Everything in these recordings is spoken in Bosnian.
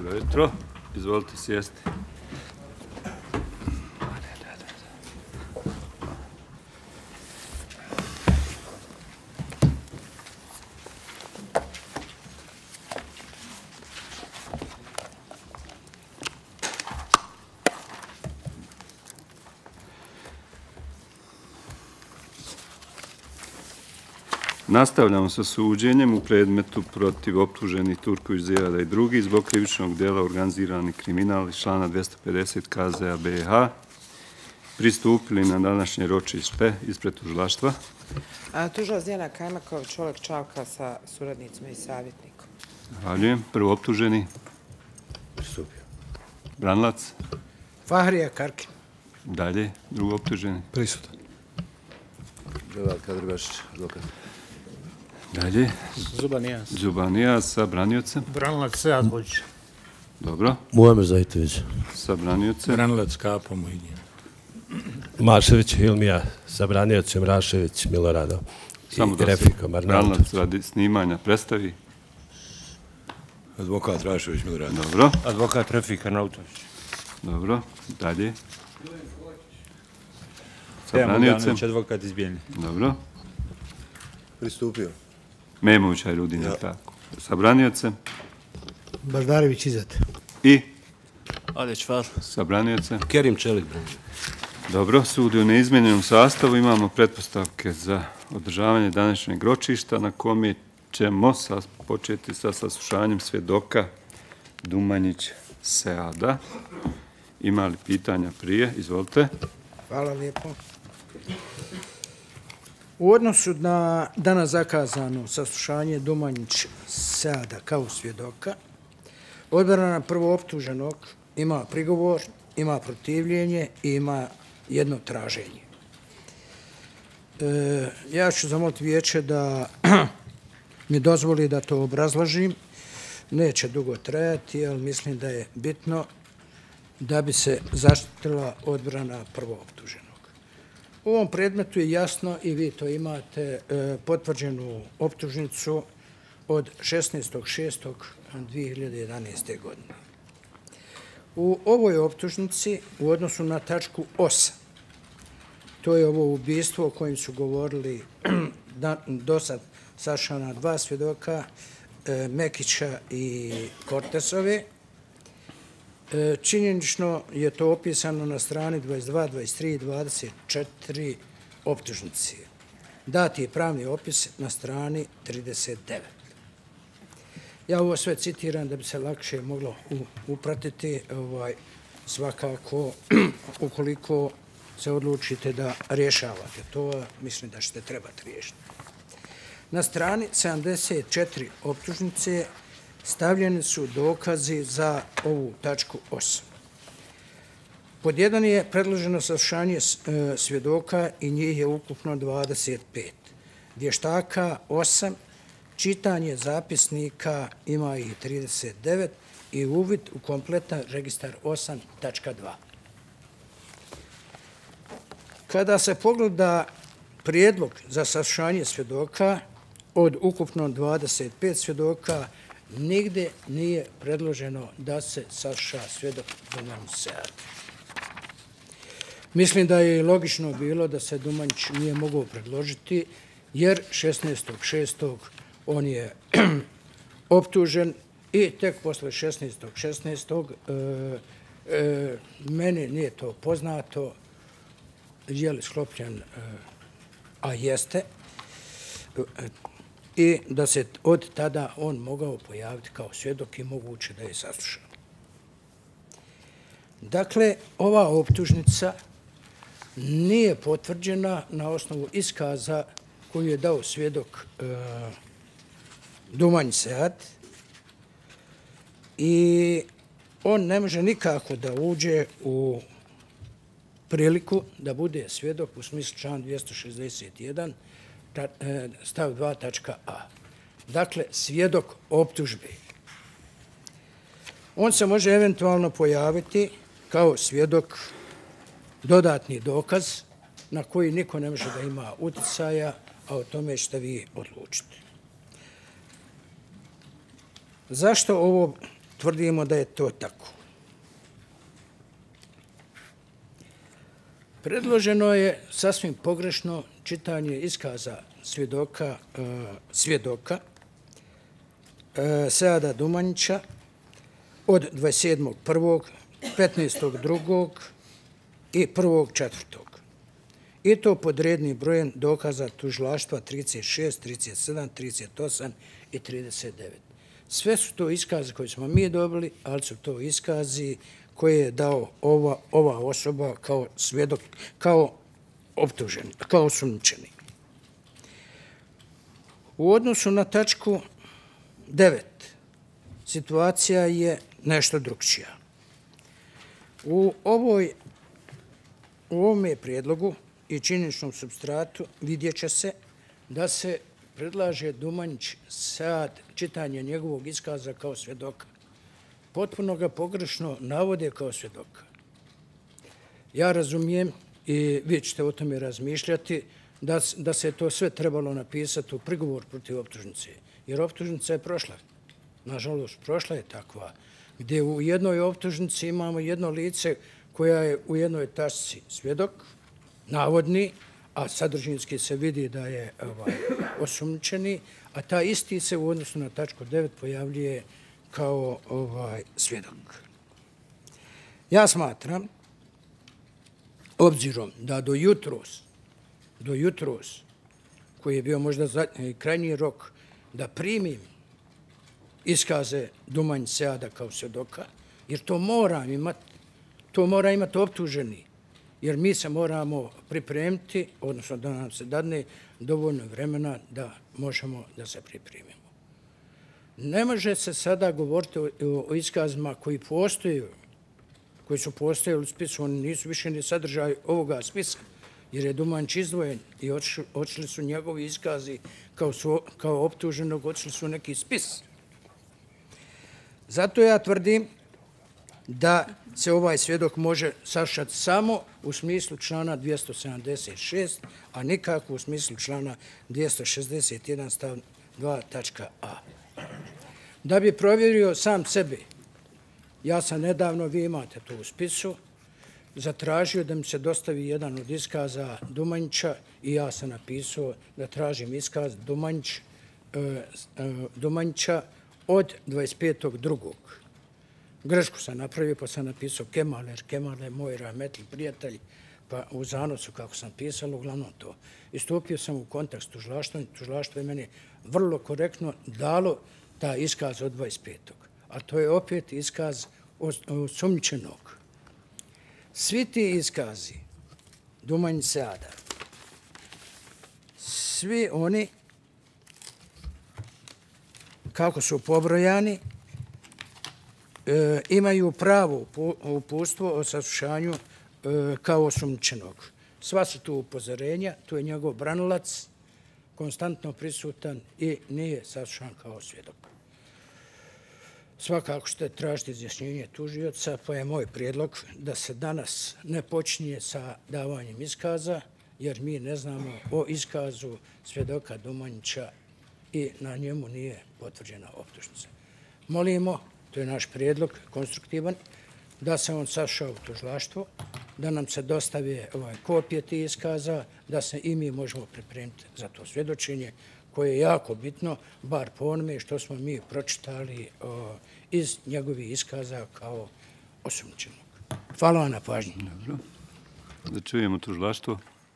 Dobro jutro. Izvolite sjesti. Nastavljamo sa suđenjem u predmetu protiv optuženih Turković, Zijada i drugi zbog krivičnog djela organizirani kriminal iz člana 250 KZ-a BiH. Pristupili na današnje ročište ispred tužilaštva. Tužilac Dijana Kajmaković, Oleg Čavka sa suradnicima i savjetnikom. Zahvaljujem. Prvo optuženi. Pristupio. Branilac. Fahrija Karkin. Dalje. Drugo optuženi. Prisutan. Dževad Kadribašić, advokat. Dalje. Zubanijas. Zubanijas sa braniocem. Branilac Sead Hođić. Dobro. Muamer Zajtović. Sa braniocem. Branilac Kapo Muhidin. Mašević Hilmija sa braniocem, Rašević Milorado. I Refikom Arnautović. Branilac radi snimanja predstavi. Advokat Rašević Milorado. Dobro. Advokat Refik Arnautović. Dobro. Dalje. Sa Dejan braniocem. Bogdanović, advokat iz Bijeljine. Dobro. Pristupio. Memović Ajrudin, ja. Tako. Sa braniocem. Baždarević Izet. I Ade Čvar. sa braniocem. Kerim Čelik. Dobro, sud u neizmjenjenom sastavu. Imamo pretpostavke za održavanje današnjeg ročišta na kome ćemo početi sa saslušanjem svjedoka Dumanjić Seada. Ima li pitanja prije? Izvolite. Hvala lijepo. U odnosu na danas zakazano saslušanje Dumanjić Seada kao svjedoka, odbrana prvooptuženog ima prigovor, ima protivljenje i ima jedno traženje. Ja ću zamoliti vijeće da mi dozvoli da to obrazložim. Neće dugo trajati, ali mislim da je bitno da bi se zaštitila odbrana prvooptuženog. U ovom predmetu je jasno, i vi to imate, potvrđenu optužnicu od 16.6.2011. godine. U ovoj optužnici, u odnosu na tačku 8, to je ovo ubistvo o kojem su govorili do sad sašana dva svjedoka, Mekića i Kortesove. Činjenično je to opisano na strani 22, 23 i 24 optužnice. Dat je pravni opis na strani 39. Ja ovo sve citiram da bi se lakše moglo upratiti, svakako ukoliko se odlučite da rješavate to, mislim da ćete trebati riješiti. Na strani 74 optužnice stavljeni su dokazi za ovu tačku 8. Pod 1 je predloženo saslušanje svjedoka i njih je ukupno 25. Vještaka 8, čitanje zapisnika ima ih 39 i uvid u kompletan registar 8.2. Kada se pogleda prijedlog za saslušanje svjedoka od ukupno 25 svjedoka, nigde nije predloženo da se sasluša svjedok Dumanjić Sead. Mislim da je logično bilo da se Dumanjić nije mogao predložiti, jer 16.6. on je optužen i tek posle 16.16. Meni nije to poznato, je li sklopljen, a jeste, i da se od tada on mogao pojaviti kao svjedok i moguće da je saslušan. Dakle, ova optužnica nije potvrđena na osnovu iskaza koju je dao svjedok Dumanjić Sead i on ne može nikako da uđe u priliku da bude svjedok u smislu član 261 stav 2.a. Dakle, svjedok optužbe. On se može eventualno pojaviti kao svjedok dodatni dokaz na koji niko ne može da ima uticaja, a o tome ćete vi odlučiti. Zašto ovo tvrdimo da je to tako. Predloženo je sasvim pogrešno čitanje iskaza svjedoka Seada Dumanjića od 27.1., 15.2. i 1.4. I to pod rednim brojem dokaza tužilaštva 36, 37, 38 i 39. Sve su to iskaze koje smo mi dobili, ali su to iskazi koje je dao ova osoba kao svjedok, kao optuženi, kao osumnjičeni. U odnosu na tačku 9 situacija je nešto drukčija. U ovome prijedlogu i činjeničnom supstratu vidjet će se da se predlaže Dumanjić Sead čitanje njegovog iskaza kao svjedoka. Potpuno ga pogrešno navode kao svjedoka. Ja razumijem i vi ćete o tome razmišljati da se to sve trebalo napisati u prigovor protiv optužnice. Jer optužnica je prošla. Nažalost, prošla je takva. Gdje u jednoj optužnici imamo jedno lice koja je u jednoj tačci svjedok, navodni, a sadržinski se vidi da je osumnjičeni, a ta isti se u odnosu na tačku 9 pojavljuje kao svjedok. Ja smatram, obzirom da do jutros, koji je bio možda krajnji rok, da primim iskaze Dumanjić Seada kao svjedoka, jer to mora imati optuženi, jer mi se moramo pripremiti, odnosno da nam se dadne dovoljno vremena da možemo da se pripremimo. Ne može se sada govoriti o iskazima koji su postojali u spisu, oni nisu više ni sadržaj ovoga spisa, jer je Dumanjić izdvojen i otišli su njegovi iskazi kao optuženog, otišli su neki spis. Zato ja tvrdim da se ovaj svjedok može saslušati samo u smislu člana 276, a nikako u smislu člana 261 stav 2 tačka a. Da bi provjerio sam sebe, ja sam nedavno, vi imate to u spisu, zatražio da mi se dostavi jedan od iskaza Dumanjića i ja sam napisao da tražim iskaz Dumanjića od 25.2. Grešku sam napravio pa sam napisao Kemal, jer Kemal je moj rahmetli prijatelj, pa u zanosu kako sam pisalo, uglavnom to. I stupio sam u kontakt s tužilaštvom, tužilaštvo je meni vrlo korektno dalo ta iskaz od 25. A to je opet iskaz osumnjičenog. Svi ti iskazi Dumanjić Seada, svi oni kako su pobrojani, imaju pravo uputstvo o saslušanju kao osumnjičenog. Sva su tu upozorenja, tu je njegov branilac, konstantno prisutan i nije saslušan kao svjedok. Svakako ćete tražiti izjašnjenje tužioca, pa je moj prijedlog da se danas ne počinje sa davanjem iskaza, jer mi ne znamo o iskazu svjedoka Dumanjića i na njemu nije potvrđena optužnica. Molimo, to je naš prijedlog, konstruktivan, da se on sasluša u tužilaštvo, da nam se dostave kopije tih iskaza, da se i mi možemo pripremiti za to svjedočenje, koje je jako bitno, bar po onome što smo mi pročitali iz njegovih iskaza kao osumnjičenog. Hvala vam na pažnji. Dobro. Da čujemo tužilaštvo.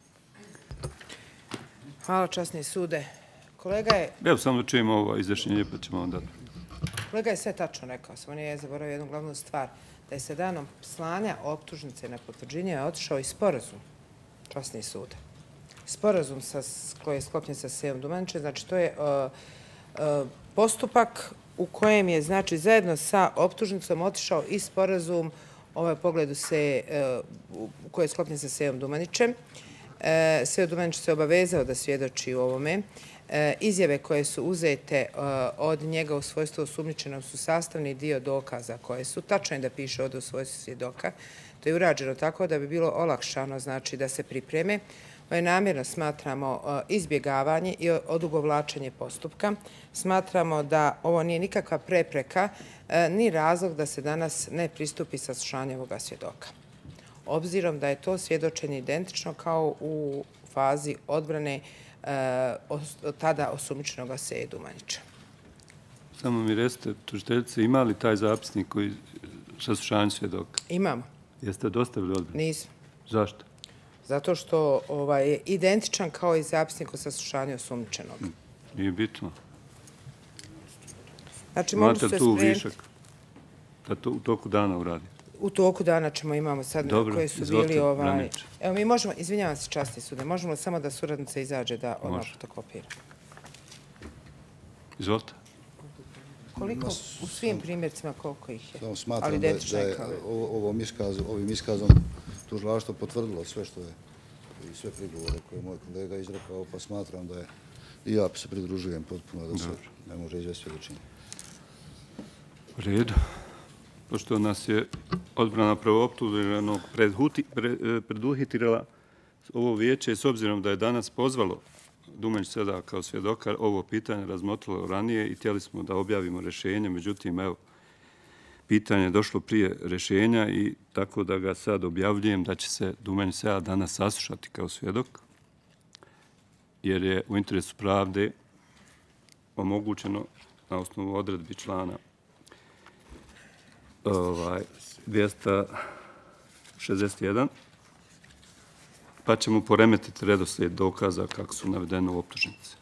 Hvala, časni sude. Kolega je... Evo samo da čujemo ovo izjašnjenje, pa ćemo onda... Kolega je sve tačno rekao, samo nije zaboravio jednu glavnu stvar, da je se danom slanja optužnice na potvrđenje otišao i sporazum časni suda. Sporazum koji je sklopljen sa Seom Dumanjićem, znači to je postupak u kojem je znači zajedno sa optužnicom otišao i sporazum u pogledu koji je sklopljen sa Seom Dumanjićem. Seo Dumanjić se obavezao da svjedoči u ovome. Izjave koje su uzete od njega u svojstvu osumnjičenog su sastavni dio dokaza koje su. Tačno je da piše ovdje u svojstvu svjedoka. To je urađeno tako da bi bilo olakšano, znači da se pripreme. namjerno smatramo izbjegavanje i odugovlačenje postupka. Smatramo da ovo nije nikakva prepreka ni razlog da se danas ne pristupi saslušanju ovoga svjedoka. Obzirom da je to svjedočenje identično kao u fazi odbrane tada osumnjičenoga Seje Dumanića. Samo mi recite, tužiteljice, ima li taj zapisnik koji saslušanje svjedoka? Imamo. Jeste dostavili odbranu? Nismo. Zašto? Zato što je identičan kao i zapisnik o saslušanju osumnjičenog. Nije bitno. Znači, imate tu višak da to u toku dana uradite? U toku dana imamo sad koji su bili... Evo, mi možemo, izvinjavam se, časni sude, možemo samo da suradnica izađe da odmah fotokopira. Izvolite. Koliko u svim primjercima, koliko ih je? Samo smatram da je ovim iskazom tužilaštvo potvrdilo sve što je i sve prigovore koje je moj kolega izrekao, pa smatram da je i ja se pridružujem potpuno da se ne može izvesti svjedočenje. U redu. Pošto nas je odbrana prvooptuženog preduhitrila ovo vijeće, s obzirom da je danas pozvalo Dumanić sada kao svjedoka, ovo pitanje razmotrilo ranije i htjeli smo da objavimo rješenje, međutim, evo, pitanje je došlo prije rješenja i tako da ga sad objavljujem da će se Dumanić sada danas saslušati kao svjedok, jer je u interesu pravde omogućeno na osnovu odredbi člana 261, pa ćemo poremetiti redoslijed dokaza kako su navedene u optužnici.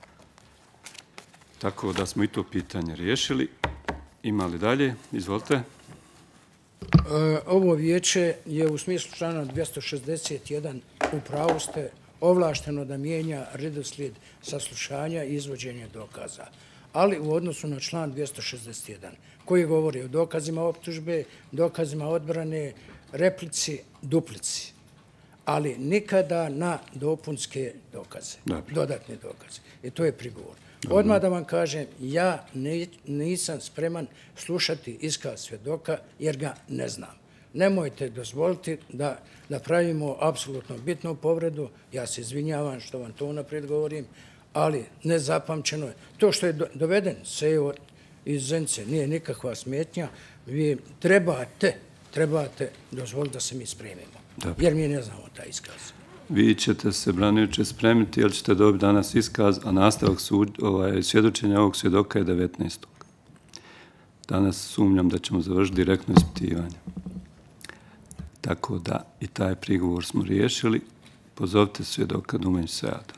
Tako da smo i to pitanje riješili. Ima li dalje? Izvolite. Ovo vijeće je u smislu člana 261 u pravu ste ovlašteno da mijenja redoslijed saslušanja i izvođenja dokaza. Ali u odnosu na član 261 koji govori o dokazima optužbe, dokazima odbrane, replici, duplici, ali nikada na dopunske dokaze, dodatne dokaze. I to je prigovor. Odmah da vam kažem, ja nisam spreman slušati iskaz svjedoka jer ga ne znam. Nemojte dozvoliti da pravimo apsolutno bitnu povredu. Ja se izvinjavam što vam to unaprijed govorim, ali nezapamćeno je. To što je doveden Sejo iz Zenice nije nikakva smetnja. Vi trebate dozvoliti da se mi spremimo, jer mi ne znamo taj iskaz. Vi ćete se, branioče, spremiti, jer ćete dobiti danas iskaz, a nastavak svjedočenja ovog svjedoka je 19. Danas sumnjam da ćemo završiti direktno ispitivanje. Tako da i taj prigovor smo riješili. Pozovite svjedoka Dumanić Seada.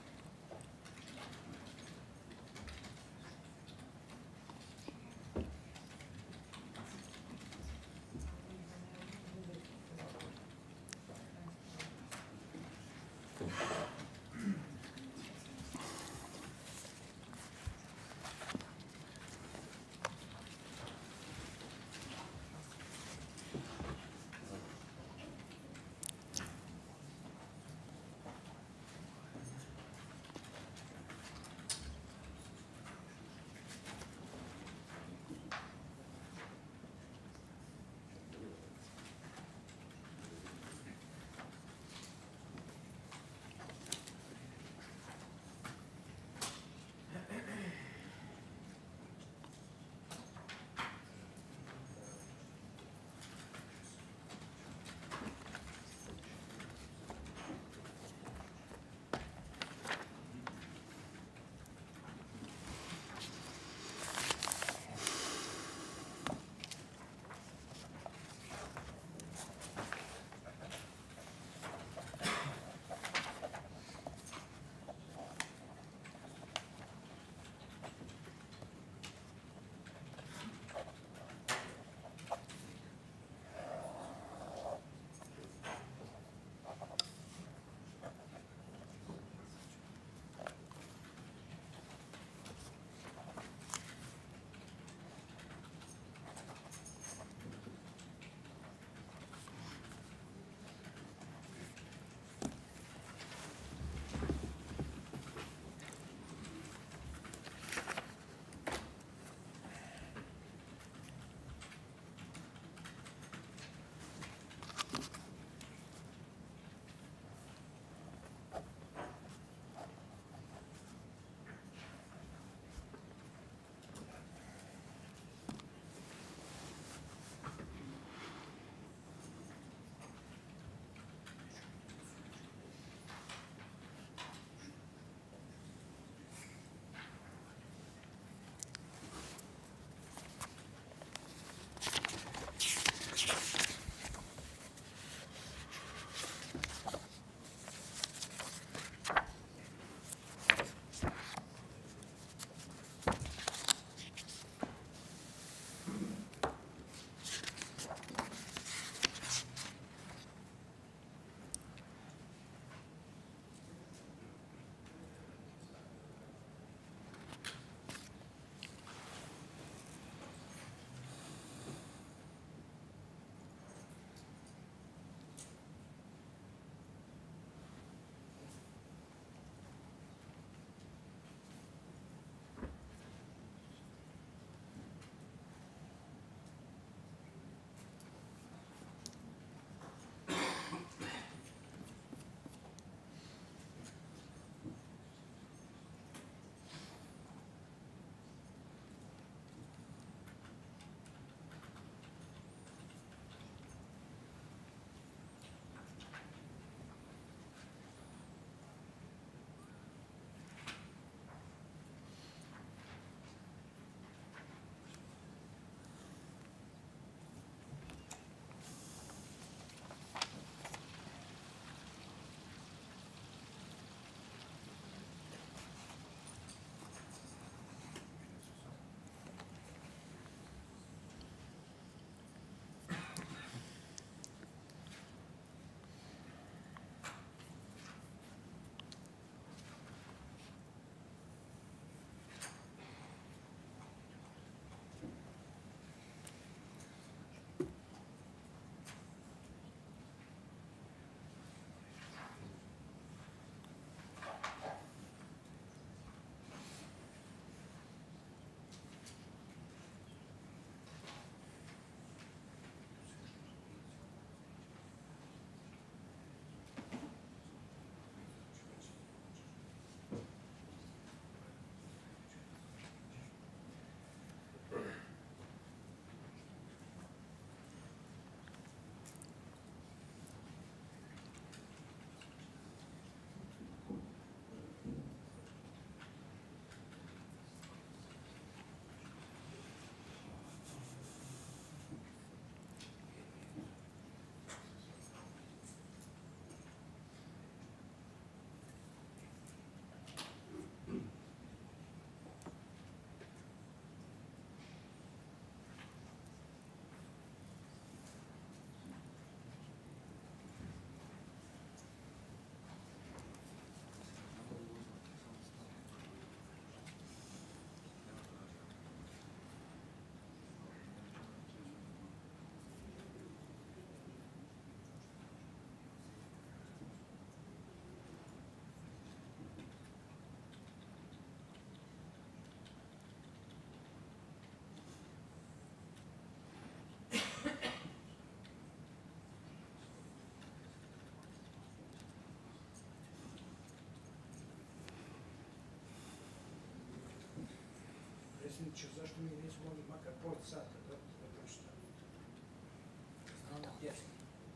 predsjedniče, zašto mi nismo mogli makar pol sata da pročitamo? Znamo jezik.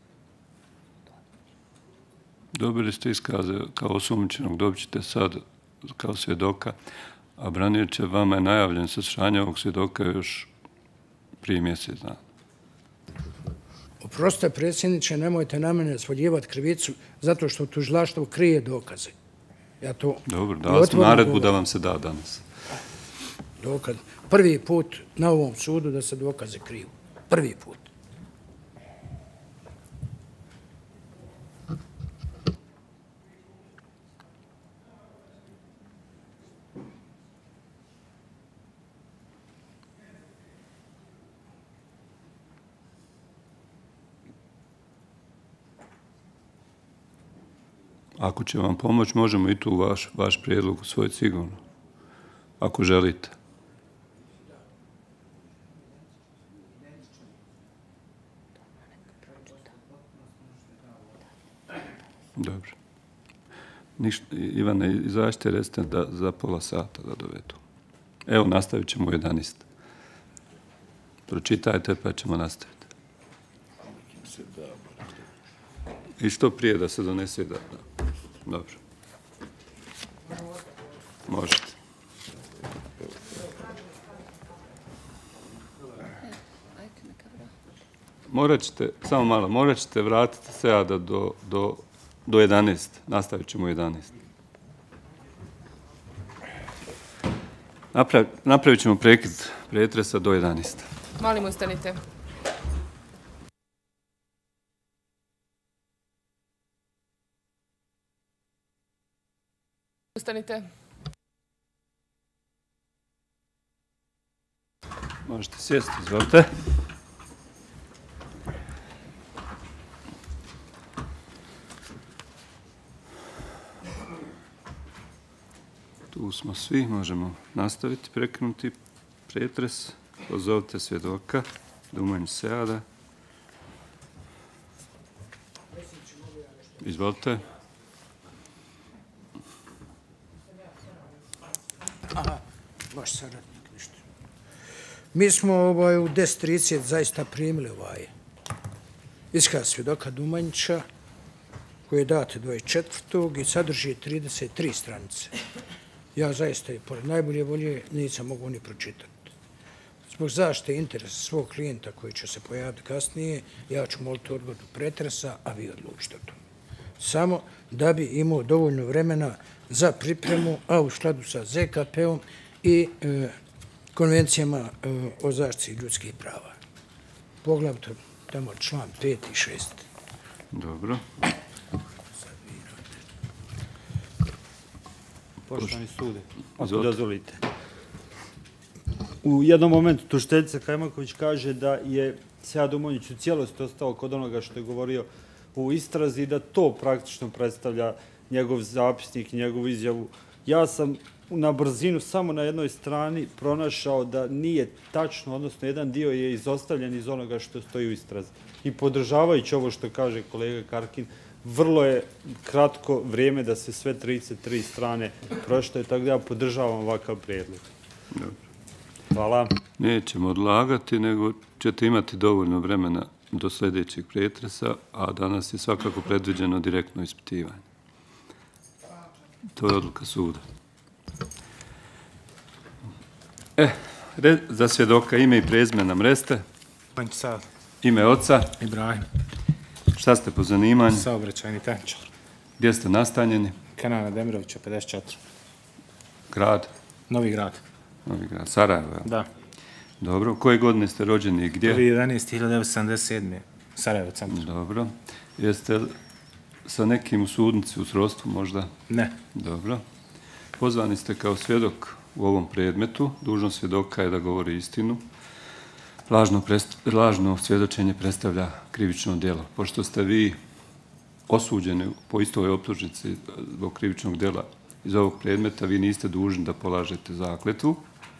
Dobili ste iskaze kao osumnjičenog, dobit ćete sad kao svjedoka, a branioče, vama je najavljen saslušanje ovog svjedoka još prije mjesec dana. Oprostite, predsjedniče, nemojte na mene svaljivati krivicu zato što tužilaštvo krije dokaze. Ja to... Dobro, dao sam naredbu da vam se da danas. Dokaz. Prvi put na ovom sudu da se dokaze kriju. Prvi put. Ako će vam pomoć, možemo i tu vaš prijedlog usvojiti sigurno. Ako želite. Dobro. Ivane, izađite, recite da za pola sata da dovedu. Evo, nastavit ćemo u 11. Pročitajte pa ćemo nastaviti. I što prije da se donese da... Dobro. Možete. Morat ćete, samo malo, morat ćete vratiti se do 11. Nastavit ćemo u 11. Napravit ćemo prekid pretresa do 11. Molim, ustanite. Ustanite. Možete sjesti, izvolite. Tu smo svi, možemo nastaviti, prekinuti pretres. Pozovite svjedoka, Dumanj Seada. Izvolite. Aha, vaš saradnik, ništa. Mi smo u 10:30 zaista primili iskaz svjedoka Dumanjića, koji je dat 24. i sadrži 33 stranice. Ja zaista, pored najbolje volje, nisam mogu ni pročitati. Zbog zaštite interesa svog klijenta koji će se pojaviti kasnije, ja ću moliti odgodu pretresa, a vi odlučite o tome. Samo da bi imao dovoljno vremena za pripremu, a u skladu sa ZKP-om i konvencijama o zaštiti ljudskih prava. Poglavito tamo član 5 i 6. Dobro. Poštovani sude, ako dozvolite. U jednom momentu tužiteljica Kajmaković kaže da je Sead Dumanjić u cijelosti ostao kod onoga što je govorio u istrazi i da to praktično predstavlja njegov zapisnik i njegovu izjavu. Ja sam na brzinu samo na jednoj strani pronašao da nije tačno, odnosno jedan dio je izostavljen iz onoga što stoji u istrazi. I podržavajući ovo što kaže kolega Karkin, vrlo je kratko vrijeme da se sve 33 strane pročitaju, tako da ja podržavam ovakav prijedlog. Hvala. Nećemo odlagati, nego ćete imati dovoljno vremena do sljedećeg pretresa, a danas je svakako predviđeno direktno ispitivanje. To je odluka suda. Za svjedoka ime i prezime nam reste. Ime oca. Ibrahim. Šta ste po zanimanju? Saobraćajni tehničar. Gdje ste nastanjeni? Kenana Demirovića, 54. Grad? Novi grad. Novi grad. Sarajevo, ja? Da. Dobro. Koje godine ste rođeni i gdje? 1.11.1977. Sarajevo centar. Dobro. Jeste sa nekim u sudnici, u srodstvu možda? Ne. Dobro. Pozvani ste kao svjedok u ovom predmetu. Dužnost svjedoka je da govori istinu. Lažno svjedočenje predstavlja krivično djelo. Pošto ste vi osuđeni po istoj optužnici zbog krivičnog djela iz ovog predmeta, vi niste dužni da polažete zakletvu.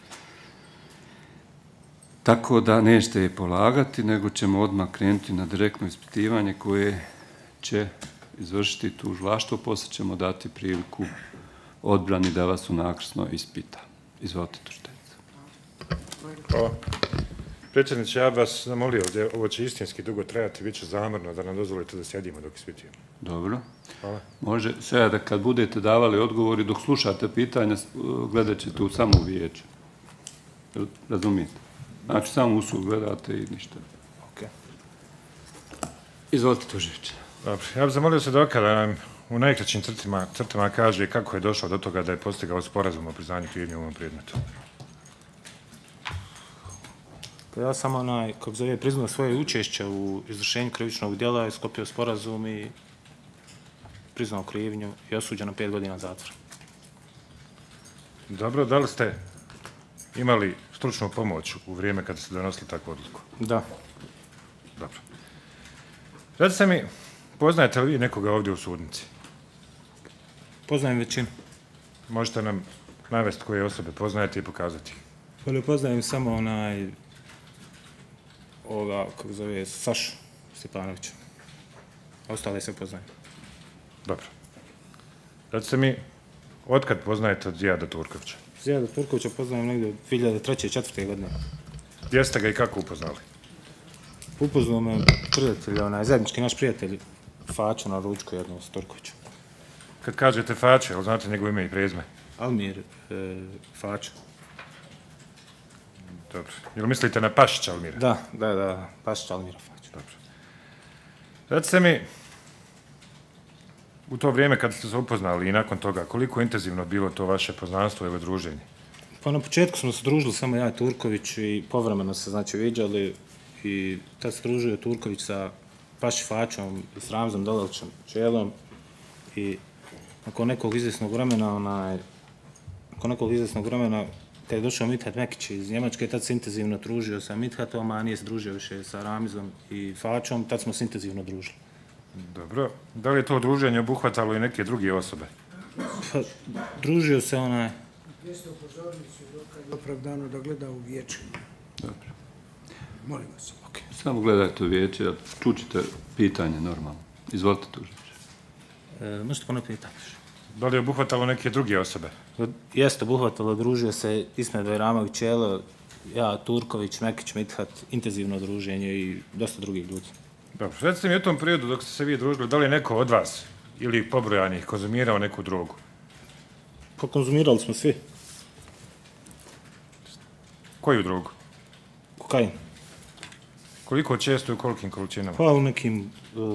Tako da nećete je polagati, nego ćemo odmah krenuti na direktno ispitivanje koje će izvršiti tužilaštvo, poslije ćemo dati priliku odbrani da vas unakrsno ispita. Izvolite, tužiteljice. Hvala. Predsjedniče, ja bih vas zamolio, ovo će istinski dugo trajati, bit će zamorno da nam dozvolite da sjedimo dok ispitujemo. Dobro. Hvala. Može sve da kad budete davali odgovori, dok slušate pitanja, gledat ćete u samo vijeće. Razumijete? Znači, samo usud gledate i ništa. Ok. Izvolite, tužiče. Dobro. Ja bih zamolio svjedoka da nam u najkraćim crtama kaže kako je došao do toga da je postigao sporazum o priznanju krivnje u ovom predmetu. Pa ja sam kako zove, priznao svoje učešće u izvršenju krivičnog djela i sklopio sporazum i priznao krivnju i osuđen na 5 godina zatvora. Dobro, da li ste imali stručnu pomoć u vrijeme kada ste donosili takvu odluku? Da. Dobro. Recite mi, poznajete li vi nekoga ovdje u sudnici? Poznajem većinu. Možete nam navesti koje osobe poznajete i pokazati ih? Pa ne poznajem samo kako zove, Sašu Stjepanovića. Ostale se poznajem. Dobro. Recite mi, otkad poznajete Zijada Turkovića? Zijada Turkovića poznajem negdje od 2003. 4. godine. Gdje ste ga i kako upoznali? Upoznao me prijatelj, zajednički naš prijatelj Fačo na ručku jednom s Turkovićem. Kad kažete Fačo, jel znate njegovo ime i prezime? Almir Fačo. Dobro. Jel mislite na Pašića Almira? Da, Pašića Almira Fačo. Dobro. Recite mi, u to vrijeme kad ste se upoznali i nakon toga, koliko intenzivno bilo to vaše poznanstvo ili druženje? Pa na početku smo se družili samo ja i Turković i povremeno se viđali i tad se družio Turković sa Paši Fačom i s Ramzom Dolićem Čelom i nakon nekog izvjesnog vremena kad je došao Mithat Mekić iz Njemačke, tad se intenzivno družio sa Mithatom, a nije se družio više sa Ramizom i Fačom, tad smo se intenzivno družili. Dobro. Da li je to druženje obuhvatalo i neke druge osobe? Pa, družio se Jeste upozorili svjedoka i opravdano da gleda u vijeće. Dobro. Molim vas. Samo gledajte u vijeće, čućite pitanje normalno. Izvolite, tužiče. Možete ponoviti pitanje? Da li je obuhvatalo neke druge osobe? Jeste obuhvatalo, družio se Ismet Bajramović Čelo, ja, Turković, Mekić, Mithat, intenzivno druženje i dosta drugih ljudi. Dobro. Recite mi u tom periodu dok ste se vi družili, da li je neko od vas ili pobrojanih konzumirao neku drogu? Pa konzumirali smo svi. Koju drogu? Kokain. Koliko često i u kolikim količinama? Pa u nekim,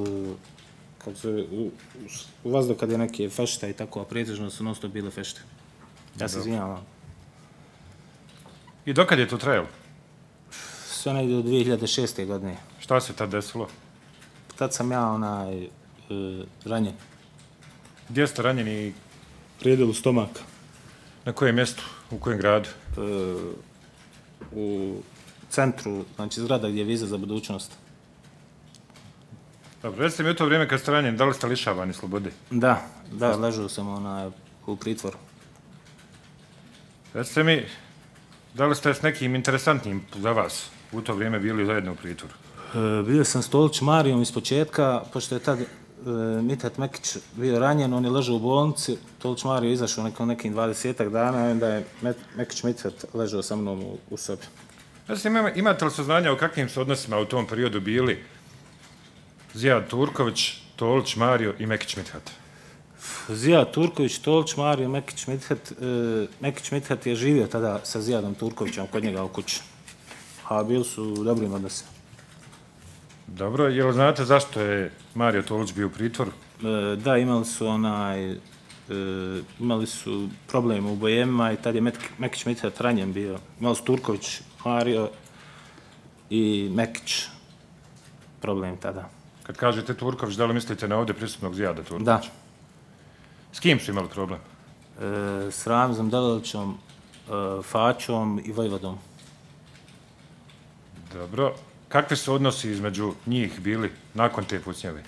u vazduh kad je neke fešte i tako, a pretežno su non stop bile fešte. Ja se izvinjavam. I dokad je to trajalo? Sve negdje od 2006. godine. Šta se tad desilo? Tad sam ja ranjen. Gdje ste ranjeni? Predelu stomaka. Na kojem mjestu? U kojem gradu? U centru, znači zgrada gdje je viza za budućnost. Dobro, recite mi u to vrijeme kad ste ranjeni, da li ste lišavani slobode? Da, ležao sam u pritvoru. Recite mi, da li ste s nekim interesantnim za vas u to vrijeme bili zajedno u pritvoru? Bio sam s Tolić Marijom iz početka, pošto je tad Mithat Mekić bio ranjen, on je ležao u bolnici, Tolić Marijo je izašao nekim 20 dana, onda je Mekić Mithat ležao sa mnom u sobi. Imate li saznanja o kakvim su odnosima u tom periodu bili Zijad Turković, Tolić Marijo i Mekić Mithat? Zijad Turković, Tolić Marijo, Mekić Mithat. Mekić Mithat je živio tada sa Zijadom Turkovićem kod njega u kući, a bili su u dobrim odnosima. Dobro, jel znate zašto je Marijo Tolić bio u pritvoru? Da, imali su problem u Bojemima i tad je Mekić Mithat ranjen bio. Imali su Turković, Marijo i Mekić problem tada. Kad kažete Turković, da li mislite na ovdje prisutnog Zijada Turkovića? Da. S kim su imali problem? S Ramzom Delićem, Fačom i Vojvodom. Dobro. Kakvi su odnosi između njih bili nakon te pucnjave?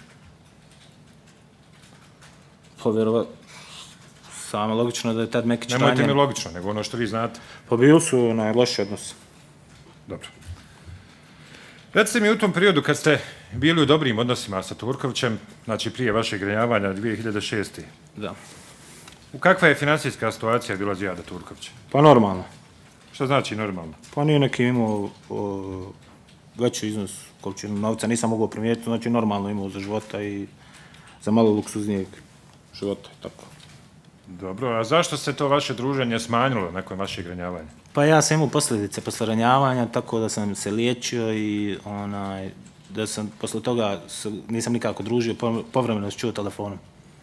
Povjerovat, samo logično da je tad Mekić ranjen. Nemojte mi logično, nego ono što vi znate. Pa bili su loši odnosi. Dobro. Recite mi u tom periodu kad ste bili u dobrim odnosima sa Turkovićem, znači prije vašeg grenjavanja 2006. Da. U kakva je finansijska situacija bila Zijada Turkovića? Pa normalno. Šta znači normalno? Pa nije neki imao veći iznos količinu novca, nisam mogao primijetiti, znači normalno imao za života i za malo luksuznijeg života i tako. Dobro, a zašto se to vaše druženje smanjilo nakon vašeg ranjavanja? Pa ja sam imao posljedice posle ranjavanja, tako da sam se liječio i da sam posle toga nisam nikako družio, povremeno se čuo telefonom.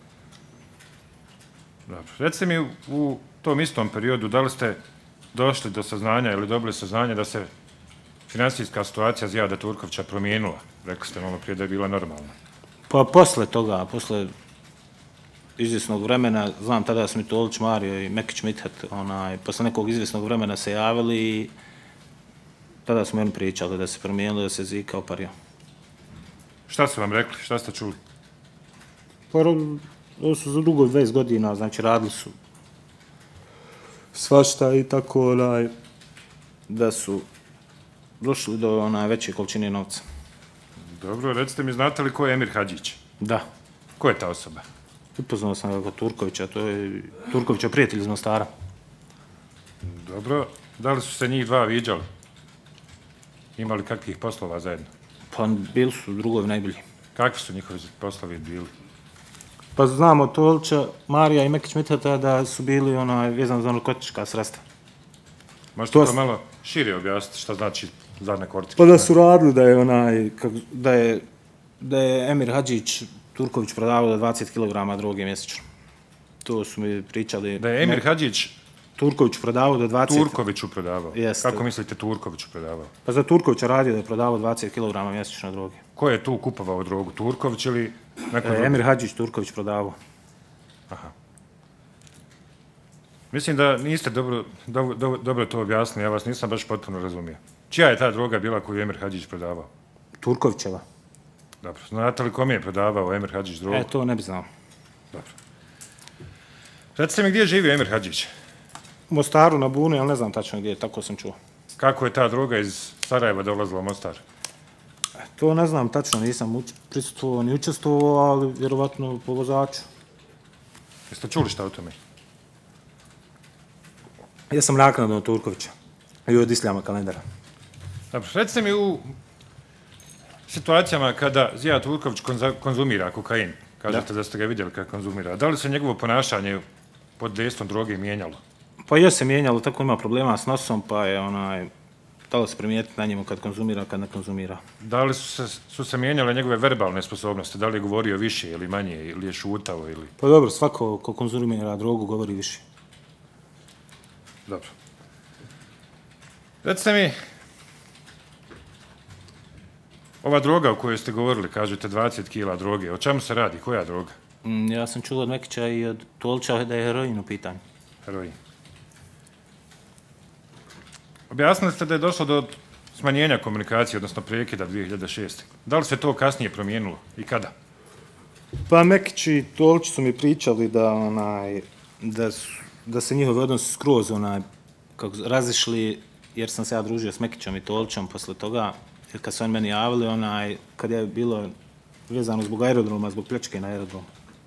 Dobro. Recite mi u tom istom periodu da li ste došli do saznanja ili dobili saznanje da se finansijska situacija Zijada Turkovića promijenila? Rekli ste malo prije da je bila normalna. Pa posle toga, posle izvjesnog vremena, znam tada su mi Tolić Mario i Mekić Mithat, posle nekog izvjesnog vremena se javili i tada smo oni pričali da se promijenilo, da se Zika opario. Šta su vam rekli? Šta ste čuli? Pa ovo su za dugo 20 godina, znači radili su svašta i tako da su došli do veće količine novca. Dobro, recite mi, znate li ko je Emir Hadžić? Da. Ko je ta osoba? Upoznao sam ga kod Turkovića, to je Turkovića prijatelj iz Mostara. Dobro, da li su se njih dva viđali? Imali kakvih poslova zajedno? Pa bili su drugovi najbolji. Kakvi su njihovi poslovi bili? Pa znamo Tolića, Marija i Mekić Mithata da su bili vezani za narkotička sredstva. Možete to malo šire objasniti šta znači za narkotička? Pa da su radili da je Emir Hadžić Turković prodavao do 20 kg droge mjesečno. To su mi pričali. Da je Emir Hadžić Turković prodavao do 20... Turkoviću prodavao? Jeste. Kako mislite Turkoviću prodavao? Pa za Turkovića radio da je prodavao 20 kg mjesečno droge. Ko je tu kupovao drogu? Turković ili neko drugi? Emir Hadžić Turković prodavao. Aha. Mislim da niste dobro to objasnili, ja vas nisam baš potpuno razumio. Čija je ta droga bila koju Emir Hadžić prodavao? Turkovićeva. Dobro. Znate li kome je prodavao Emir Hadžić drogu? To ne bi znao. Dobro. Recite mi gdje je živio Emir Hadžić? U Mostaru na Bunu, ali ne znam tačno gdje, tako sam čuo. Kako je ta droga iz Sarajeva dolazila u Mostar? To ne znam tačno, nisam prisustvovao ni učestvovao, ali vjerovatno po vozaču. Jeste čuli šta o tome? Ja sam naknadno od Turkovića i od Isljama kalendara. Dobro, recite mi u situacijama kada Zijad Turković konzumira kokain, kažete da ste ga vidjeli kako konzumira, da li se njegovo ponašanje pod dejstvom droge mijenjalo? Pa je se mijenjalo, tako ima problema s nosom, pa je dalo se primijetiti na njemu kad konzumira, kad ne konzumira. Da li su se mijenjale njegove verbalne sposobnosti, da li je govorio više ili manje, ili je šutao ili... Pa dobro, svako ko konzumira drogu govori više. Dobro. Recite mi, ova droga o kojoj ste govorili, kažete 20 kila droge, o čemu se radi, koja droga? Ja sam čuo od Mekića i od Tolića da je heroin u pitanju. Heroin. Objasnili ste da je došlo do smanjenja komunikacije, odnosno prekida 2006. Da li se to kasnije promijenilo i kada? Pa Mekić i Tolić su mi pričali da se njihovi odnosi skroz razišli, jer sam se ja družio s Mekićem i Tolićem posle toga, jer kad su oni meni javili, kad je bilo vezano zbog aerodroma, zbog pljačke na aerodromu.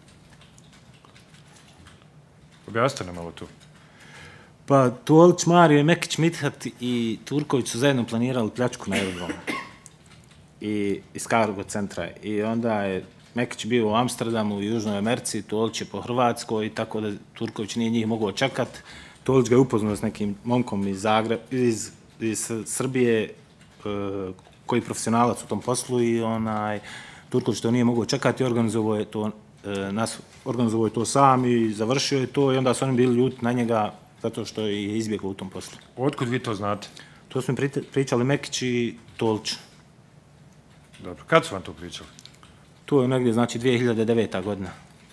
Objasnite nam malo tu. Pa Tolić, Mario, Mekić, Mithat i Turković su zajedno planirali pljačku na aerodromu iz cargo centra. I onda je Mekić bio u Amsterdamu, u Južnoj Americi, Tolić je po Hrvatskoj, tako da Turković nije njih mogao čekati. Tolić ga je upoznao s nekim momkom iz Srbije, koji je profesionalac u tom poslu i Turković to nije mogao čekati i organizovao je to sam i završio je to i onda su oni bili ljuti na njega zato što je izbjegao u tom poslu. Otkud vi to znate? To su mi pričali Mekić i Tolić. Dobro, kad su vam to pričali? To je negdje, znači, 2009. godina.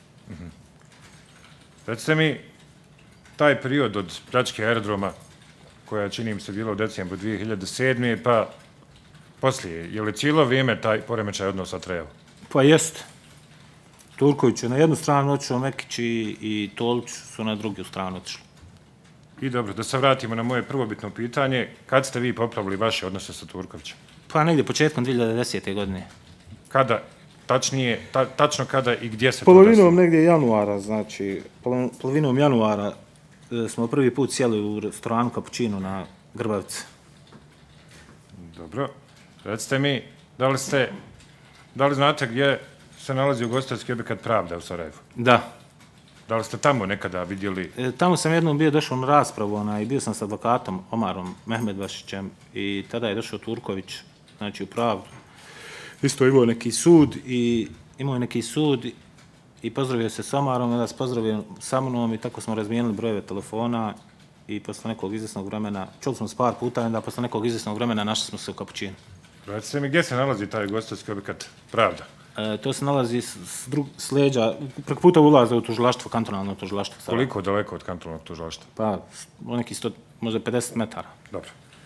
Recite mi, taj period od pljačke aerodroma, koja čini mi se bila u decembru 2007. pa poslije, je li cijelo vrijeme taj poremećaj odnosa trajao? Pa jest. Turković je na jednu stranu otišao, Mekić i Tolić su na drugu stranu otišli. I dobro, da se vratimo na moje prvobitno pitanje, kad ste vi popravili vaše odnose sa Turkovićem? Pa negdje početkom 2010. godine. Kada? Tačno kada i gdje se to polovinom negdje januara, znači, polovinom januara smo prvi put sjeli u restoranu Cappuccino Grbavice. Dobro. Recite mi, da li znate gdje se nalazi ugostiteljski objekat Pravda u Sarajevu? Da. Da li ste tamo nekada vidjeli? Tamo sam jednom bio došao na raspravu i bio sam s advokatom Omarom Mehmedbašićem i tada je došao Turković, znači u Pravdu. Isto imao neki sud i pozdravio se s Omarom, onda se pozdravio sa mnom i tako smo razmijenili brojeve telefona i posle nekog izvjesnog vremena, čuli smo se par puta, onda posle nekog izvjesnog vremena našli smo se u Kapućinu. Recite mi, gdje se nalazi taj ugostiteljski objekat Pravda? To se nalazi s leđa, preko puta ulaza u tužilaštvo, kantonalno tužilaštvo. Koliko daleko od kantonalnog tužilaštva? Pa, neki 100, možda 50 metara. Dobro.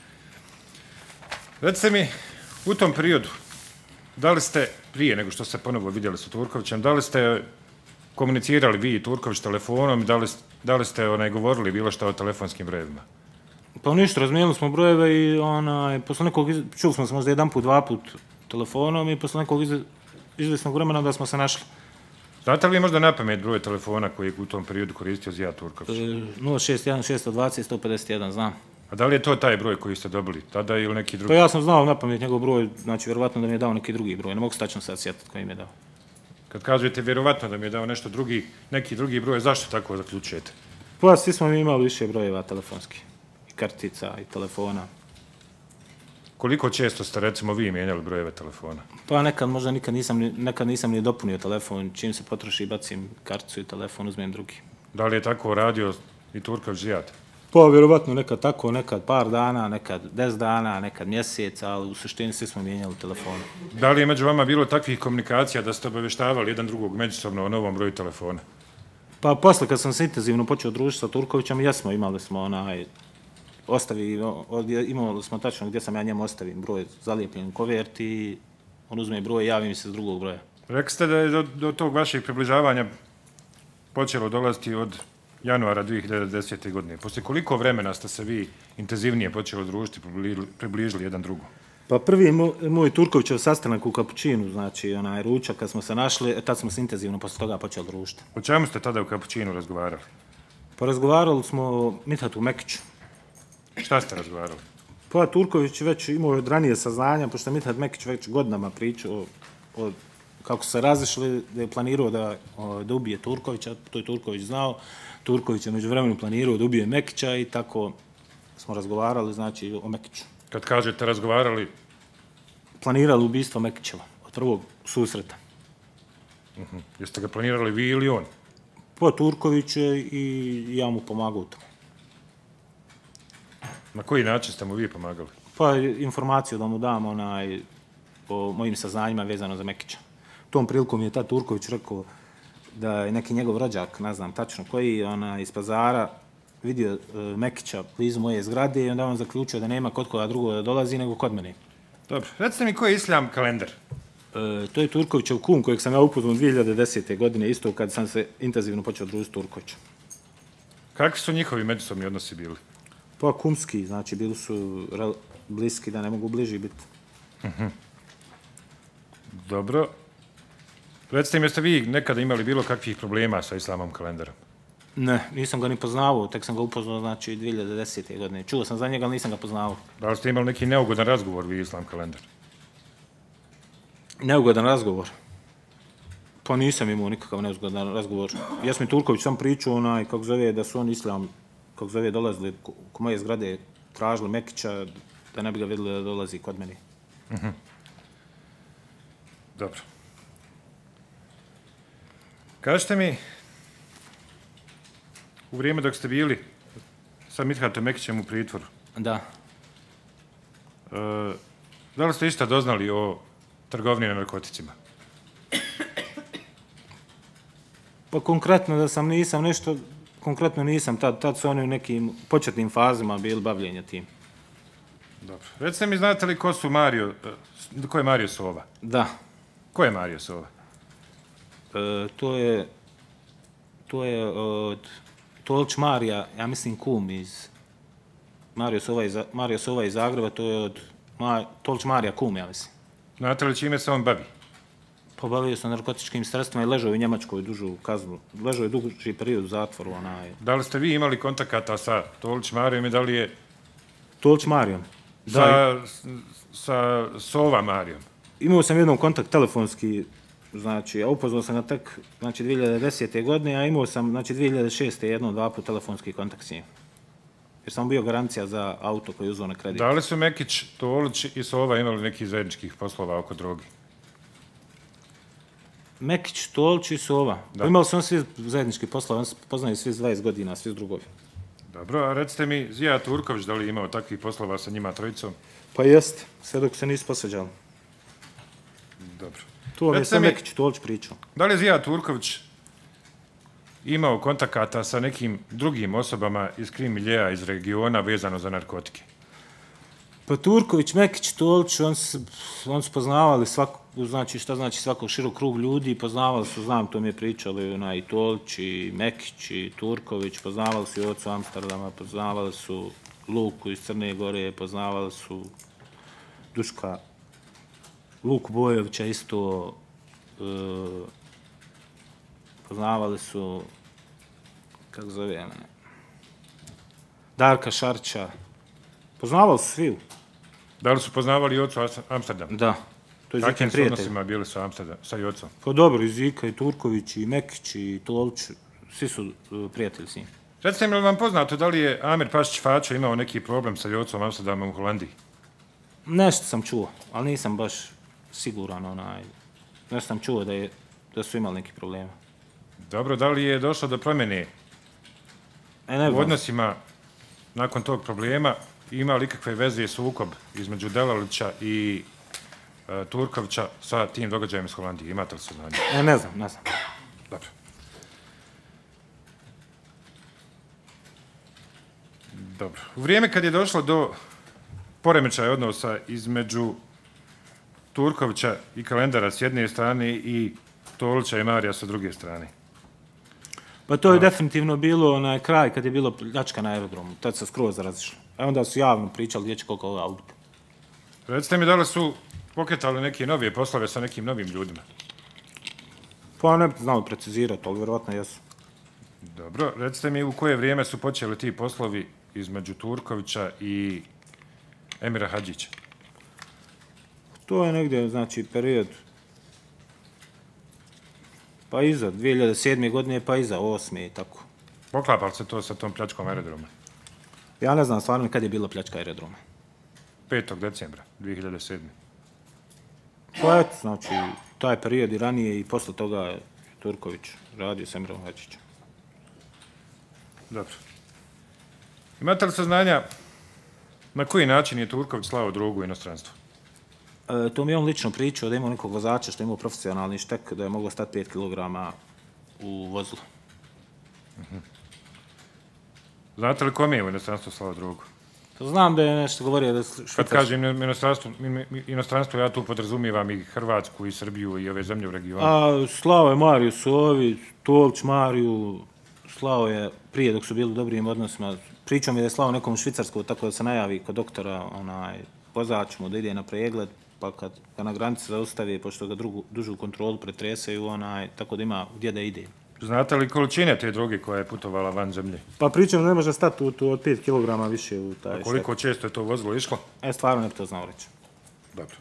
Recite mi, u tom periodu, da li ste, prije nego što ste ponovo vidjeli sa Turkovićem, da li ste komunicirali vi i Turković telefonom i da li ste govorili bilo što o telefonskim brojevima? Pa ništa, razmijenili smo brojeve i posle nekog, čuli smo se možda jedan put, dva put telefonom i posle nekog izvjesnog vremena da smo se našli. Znate li možda napamet broj telefona koji je u tom periodu koristio Zijad Turković? 061 620 151, znam. A da li je to taj broj koji ste dobili tada ili neki drugi? Pa ja sam znao napamet njegov broj, znači vjerovatno da mi je dao neki drugi broj, ne mogu se tačno sad sjetiti koji mi je dao. Kad kažete vjerovatno da mi je dao nešto drugi, neki drugi broj, zašto tako zaključujete? Pa svi smo mi imali više brojeva telefonskih, i kartica, i telefona. Koliko često ste recimo vi mijenjali brojeve telefona? Pa nekad nisam ni dopunio telefon, čim se potroši bacim karticu i telefon, uzmem drugi. Da li je tako radio i Turković Zijad? Pa vjerovatno nekad tako, nekad par dana, nekad 10 dana, nekad mjesec, ali u suštini svi smo mijenjali telefone. Da li je među vama bilo takvih komunikacija da ste obavještavali jedan drugog međusobno o novom broju telefona? Pa posle kad sam se intenzivno počeo družiti sa Turkovićem, jesmo, imali smo imali smo tačno gdje sam ja njemu ostavim broj zalijepljen u koverti i on uzme broj i javi mi se s drugog broja. Rekli ste da je do tog vašeg približavanja počelo dolaziti od januara 2010. godine. Poslije koliko vremena ste se vi intenzivnije počeli družiti, približili jedan drugom? Pa prvi moj Turkovićev sastanak u Kapućinu, znači ručak kad smo se našli, tad smo se intenzivno posle toga počeli družiti. O čemu ste tada u Kapućinu razgovarali? Pa razgovarali smo o Mithatu Mekiću. Šta ste razgovarali? Pa Turković već imao od ranije saznanja, pošto Mithat Mekić već godinama pričao kako se razišli, da je planirao da ubije Turkovića, to je Turković znao. Turković je međuvremenu planirao da ubije Mekića i tako smo razgovarali, znači, o Mekiću. Kad kažete razgovarali? Planirali ubistvo Mekićeva, od prvog susreta. Jeste ga planirali vi ili on? Pa Turković i ja mu pomagao to. Na koji način ste mu vi pomagali? Pa informaciju da mu dam o mojim saznanjima vezano za Mekića. Tom prilikom je tad Turković rekao da je neki njegov rođak, ne znam tačno koji, iz Pazara vidio Mekića blizu moje zgrade i onda on zaključio da nema kod koga drugo da dolazi nego kod mene. Dobro, recite mi koji je Islam kalendar? To je Turkovićev kum kojeg sam ja upoznao 2010. godine, isto kad sam se intenzivno počeo družiti s Turkovićem. Kakvi su njihovi međusobni odnosi bili? Pa kumski, znači bili su bliski da ne mogu bliži biti. Dobro. Recite mi, jeste vi nekada imali bilo kakvih problema sa Islamom kalendarom? Ne, nisam ga ni poznavao, tek sam ga upoznao, znači 2010. godine. Čuo sam za njega, ali nisam ga poznavao. Da li ste imali neki neugodan razgovor vi Islam kalendar? Neugodan razgovor? Pa nisam imao nikakav neugodan razgovor. Jes mi Turković sam pričao kako zove da su on Islam, kako zove dolazili ko moje zgrade, tražili Mekića da ne bi ga vidjeli da dolazi kod mene. Dobro. Kažete mi, u vrijeme dok ste bili sa Mithatom Mekićem u pritvoru, da li ste išta doznali o trgovini narkoticima? Pa konkretno da sam nisam nešto, konkretno nisam, tad su oni u nekim početnim fazama bili bavljenja tim. Dobro. Recite mi, znate li ko je Mario Sova? Da. Ko je Mario Sova? To je od Tolč Marija, ja mislim kum iz Mario Sova iz Zagreba, to je od Tolč Marija kum, ja mislim. Znate li čime se on bavi? Pa bavio se narkotičkim sredstvima i ležao u Njemačkoj dužu kaznu. Ležao je duži period u zatvoru. Da li ste vi imali kontakata sa Tolč Marijom i da li je Tolč Marijom. Sa Sova Marijom. Imao sam jednom kontakt telefonski, znači, a upoznao sam ga tek, znači, 2010. godine, a imao sam, znači, 2006. dva put telefonski kontakt s njim. Jer sam bio garancija za auto koji je uzeo na kredit. Da li su Mekić, Tolić i Sova imali nekih zajedničkih poslova oko drogi? Mekić, Tolić i Sova. Pa imali su on svi zajednički poslova, on se poznaju svi 20 godina, svi s drugovi. Dobro, a recite mi, Zija Turković, da li je imao takvih poslova sa njima trojicom? Pa jeste, sve dok se nisu posveđali. Dobro. To vam je sve Mekić, Tolić pričao. Da li je Zija Turković imao kontakata sa nekim drugim osobama iz krim miljeja iz regiona vezano za narkotike? Pa Turković, Mekić, Tolić, on su poznavali znači šta znači svakog širok krug ljudi, poznavali su, znam, to mi je pričali i Tolić, i Mekić, i Turković, poznavali su i ocu Amsterdama, poznavali su Luku iz Crne Gore, poznavali su Duška, Luku Bojovića isto, poznavali su, kako zove, Darka Šarća, poznavali su svi. Da li su poznavali i ocu Amsterdam? Da. To je Zikin prijatelj. Kakvim su odnosima bili sa Jocom? Pa dobro, i Zika, i Turković, i Mekić, i Tolić, svi su prijatelji s njim. Recite mi, vam poznato da li je Amir Pašić Fačo imao neki problem sa Jocom Amsterdama u Holandiji? Nešto sam čuo, ali nisam baš siguran. Nešto sam čuo da su imali neki problema. Dobro, da li je došlo do promjene u odnosima nakon tog problema? Ima li ikakve veze i sukob između Delalića i Turkovića sa tim događajem iz Holandije? Imate li saznanje? Ne znam. Dobro. Dobro. U vrijeme kad je došlo do poremećaja odnosa između Turkovića i Kalendara s jedne strane i Tolića i Marija sa druge strane. Pa to je definitivno bilo onaj kraj kad je bilo pljačka na aerodromu. Tad se skroz razišlo. A onda su javno pričali gdje će koliko auto. Recite mi da li su pokretali neke novije poslove sa nekim novim ljudima? Pa ne bi znao precizirati, ali vjerovatno jesu. Dobro. Recite mi u koje vrijeme su počeli ti poslovi između Turkovića i Emira Hadžića? To je negdje, znači, period pa iza 2007. godine, pa iza 2008. i tako. Poklapa li se to sa tom pljačkom aerodroma? Ja ne znam stvarno kad je bila pljačka aerodroma. 5. decembra 2007. Pa eto, znači, taj period i ranije i posle toga je Turković radio s Emirom Hadžićem. Dobro. Imate li saznanja na koji način je Turković slao drogu u inostranstvo? To mi je on lično pričao da imao nekog vozača što je imao profesionalni štek, da je moglo stati 5 kg u vozilu. Znate li kome je u inostranstvo slao drogu? Znam da je nešto govorio da... Kad kažem inostranstvo, ja tu podrazumijevam i Hrvatsku, i Srbiju, i ove zemlje u regionu. Slao je Mariju Sovi, Tolić Mariju, slao je prije dok su bili u dobrim odnosima. Pričao mi da je slao nekom Švicarsku, tako da se najavi kod doktora, vozač mu da ide na pregled, pa kad ga na granici zaustavi, pošto ga dužu kontrolu pretresaju, tako da ima gdje da ide. Znate li količine te droge koja je putovala van zemlje? Pa pričam da ne može stati od 5 kg više u taj štek. A koliko često je to vozilo išlo? Stvarno ne bi to znao reći. Dobro.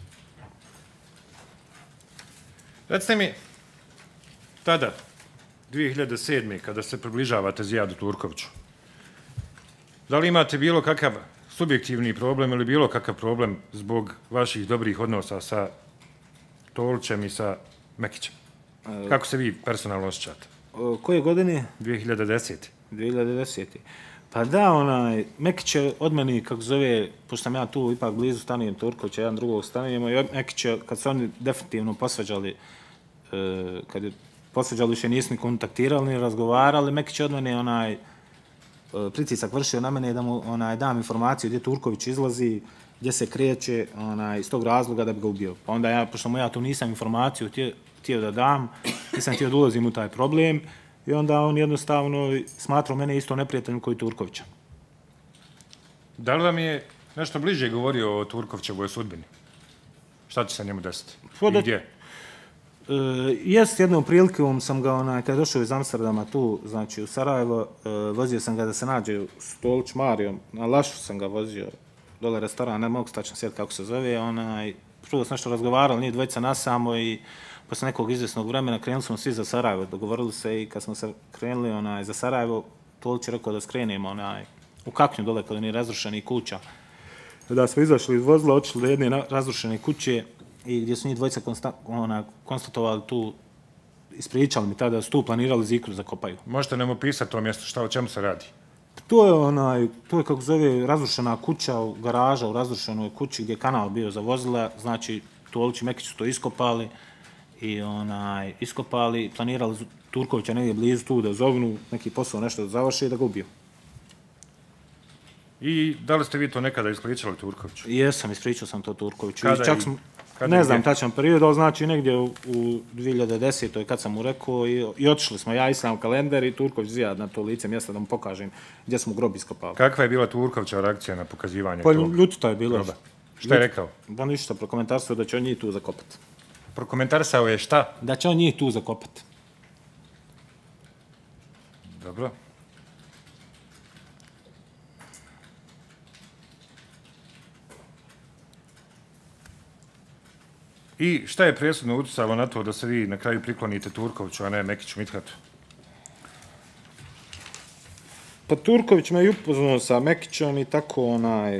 Recite mi, tada, 2007. kada se približavate Zijadu Turkoviću, da li imate bilo kakav subjektivni problem ili bilo kakav problem zbog vaših dobrih odnosa sa Tolićem i sa Mekićem? Kako se vi personalno osjećate? Koje godine? 2010. 2010. Pa da, Mekić je od meni, kako zove, pošto sam ja tu ipak blizu stanujem Turkovića, jedan drugog stanujemo, i Mekić je, kad su oni definitivno posvađali, kad je posvađali, više nisu ni kontaktirali, ni razgovarali, Mekić je od mene pritisak vršio na mene da mu dam informaciju gdje Turković izlazi, gdje se kreće, iz tog razloga da bi ga ubio. Pa onda ja, pošto ja tu nisam informaciju htio da dam, nisam htio da ulazim u taj problem i onda on jednostavno smatrao mene isto neprijateljem koji Turkovića. Da li vam je nešto bliže govorio o Turkovićevoj sudbini? Šta će se njemu desiti? I gdje? Jest jednom prilikom sam ga, kad je došao iz Amsterdama tu, znači u Sarajevo, vozio sam ga da se nađe u Stolić Marijom, na Lašu sam ga vozio, dole restoran, ne mogu stačno sjetiti kako se zove, prvo sam nešto razgovarali, nije dvojica nasamo i posle nekog izvjesnog vremena krenuli smo svi za Sarajevo, dogovorili se i kad smo se krenuli za Sarajevo, Tolić je rekao da skrenemo u Kaknju dole kod onih razrušenih kuća. Da smo izašli iz vozila, otišli do jedne razrušene kuće i gdje su njih dvojica konstatovali tu, ispričali mi tada da su tu planirali zikru zakopaju. Možete nam opisati to mjesto, o čemu se radi? To je kako zove razrušena kuća, garaža u razrušenoj kući gdje je kanal bio za vozila, znači Tolić i Mekić su to iskopali i planirali Turkovića negdje blizu tu da zovnu, neki posao nešto da završi i da ga ubiju. I da li ste vi to nekada ispričali Turkoviću? Jesam, ispričao sam to Turkoviću. Kada ne znam tačan period, ali znači negdje u 2010. kad sam mu rekao i otišli smo, ja Islam Kalender i Turković Zijad na to lice mjesta da mu pokažem gdje smo grob iskopali. Kakva je bila Turkovićeva reakcija na pokazivanje tog groba? Ljutito je bilo. Šta je rekao? Pa ništa, prokomentarsao da će on njih tu zakopati. Prokomentarsao je šta? Da će on njih tu zakopati. Dobro. I šta je presudno utjecalo na to da se vi na kraju priklonite Turkoviću, a ne Mekiću Mithatu? Pa Turković me i upoznao sa Mekićom i tako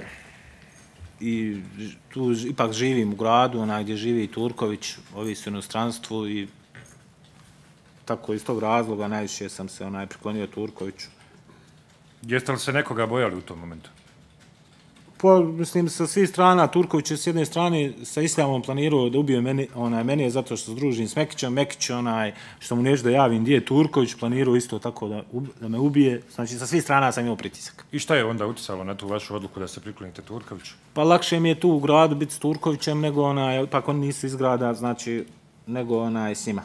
i tu ipak živim u gradu, gdje živi Turković, ovi su u inostranstvu i tako iz tog razloga najviše sam se priklonio Turkoviću. Jeste li se nekoga bojali u tom momentu? Pa, mislim, sa svih strana, Turković je s jedne strane sa Islamom planirao da ubije mene zato što se družim s Mekićem. Mekić, što mu neću da javim gdje je Turković, planirao isto tako da me ubije. Znači, sa svih strana sam imao pritisak. I šta je onda utjecalo na tu vašu odluku da se priklonite Turkoviću? Pa, lakše mi je tu u gradu biti s Turkovićem nego ipak oni nisu iz grada, znači, nego s njima.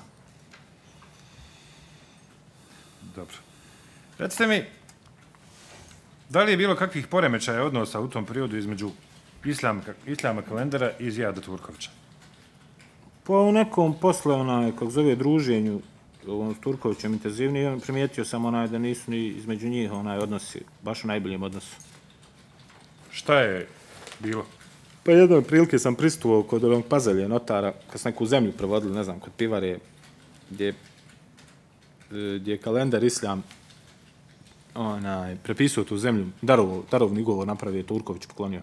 Dobro. Recite mi, da li je bilo kakvih poremećaja odnosa u tom periodu između Islama Kalendera i Zijada Turkovića? Pa u nekom posle, kako zove, druženju s Turkovićem intenzivnije, primijetio sam da nisu ni između njih odnosi baš u najboljem odnosu. Šta je bilo? Pa jednom prilike sam pristovao kod onog Pazalje notara, kad sam neku zemlju prevodili, ne znam, kod pivare, gdje je Kalender Islam prepisao tu zemlju, darovni ugovor napravio, Turković poklonio.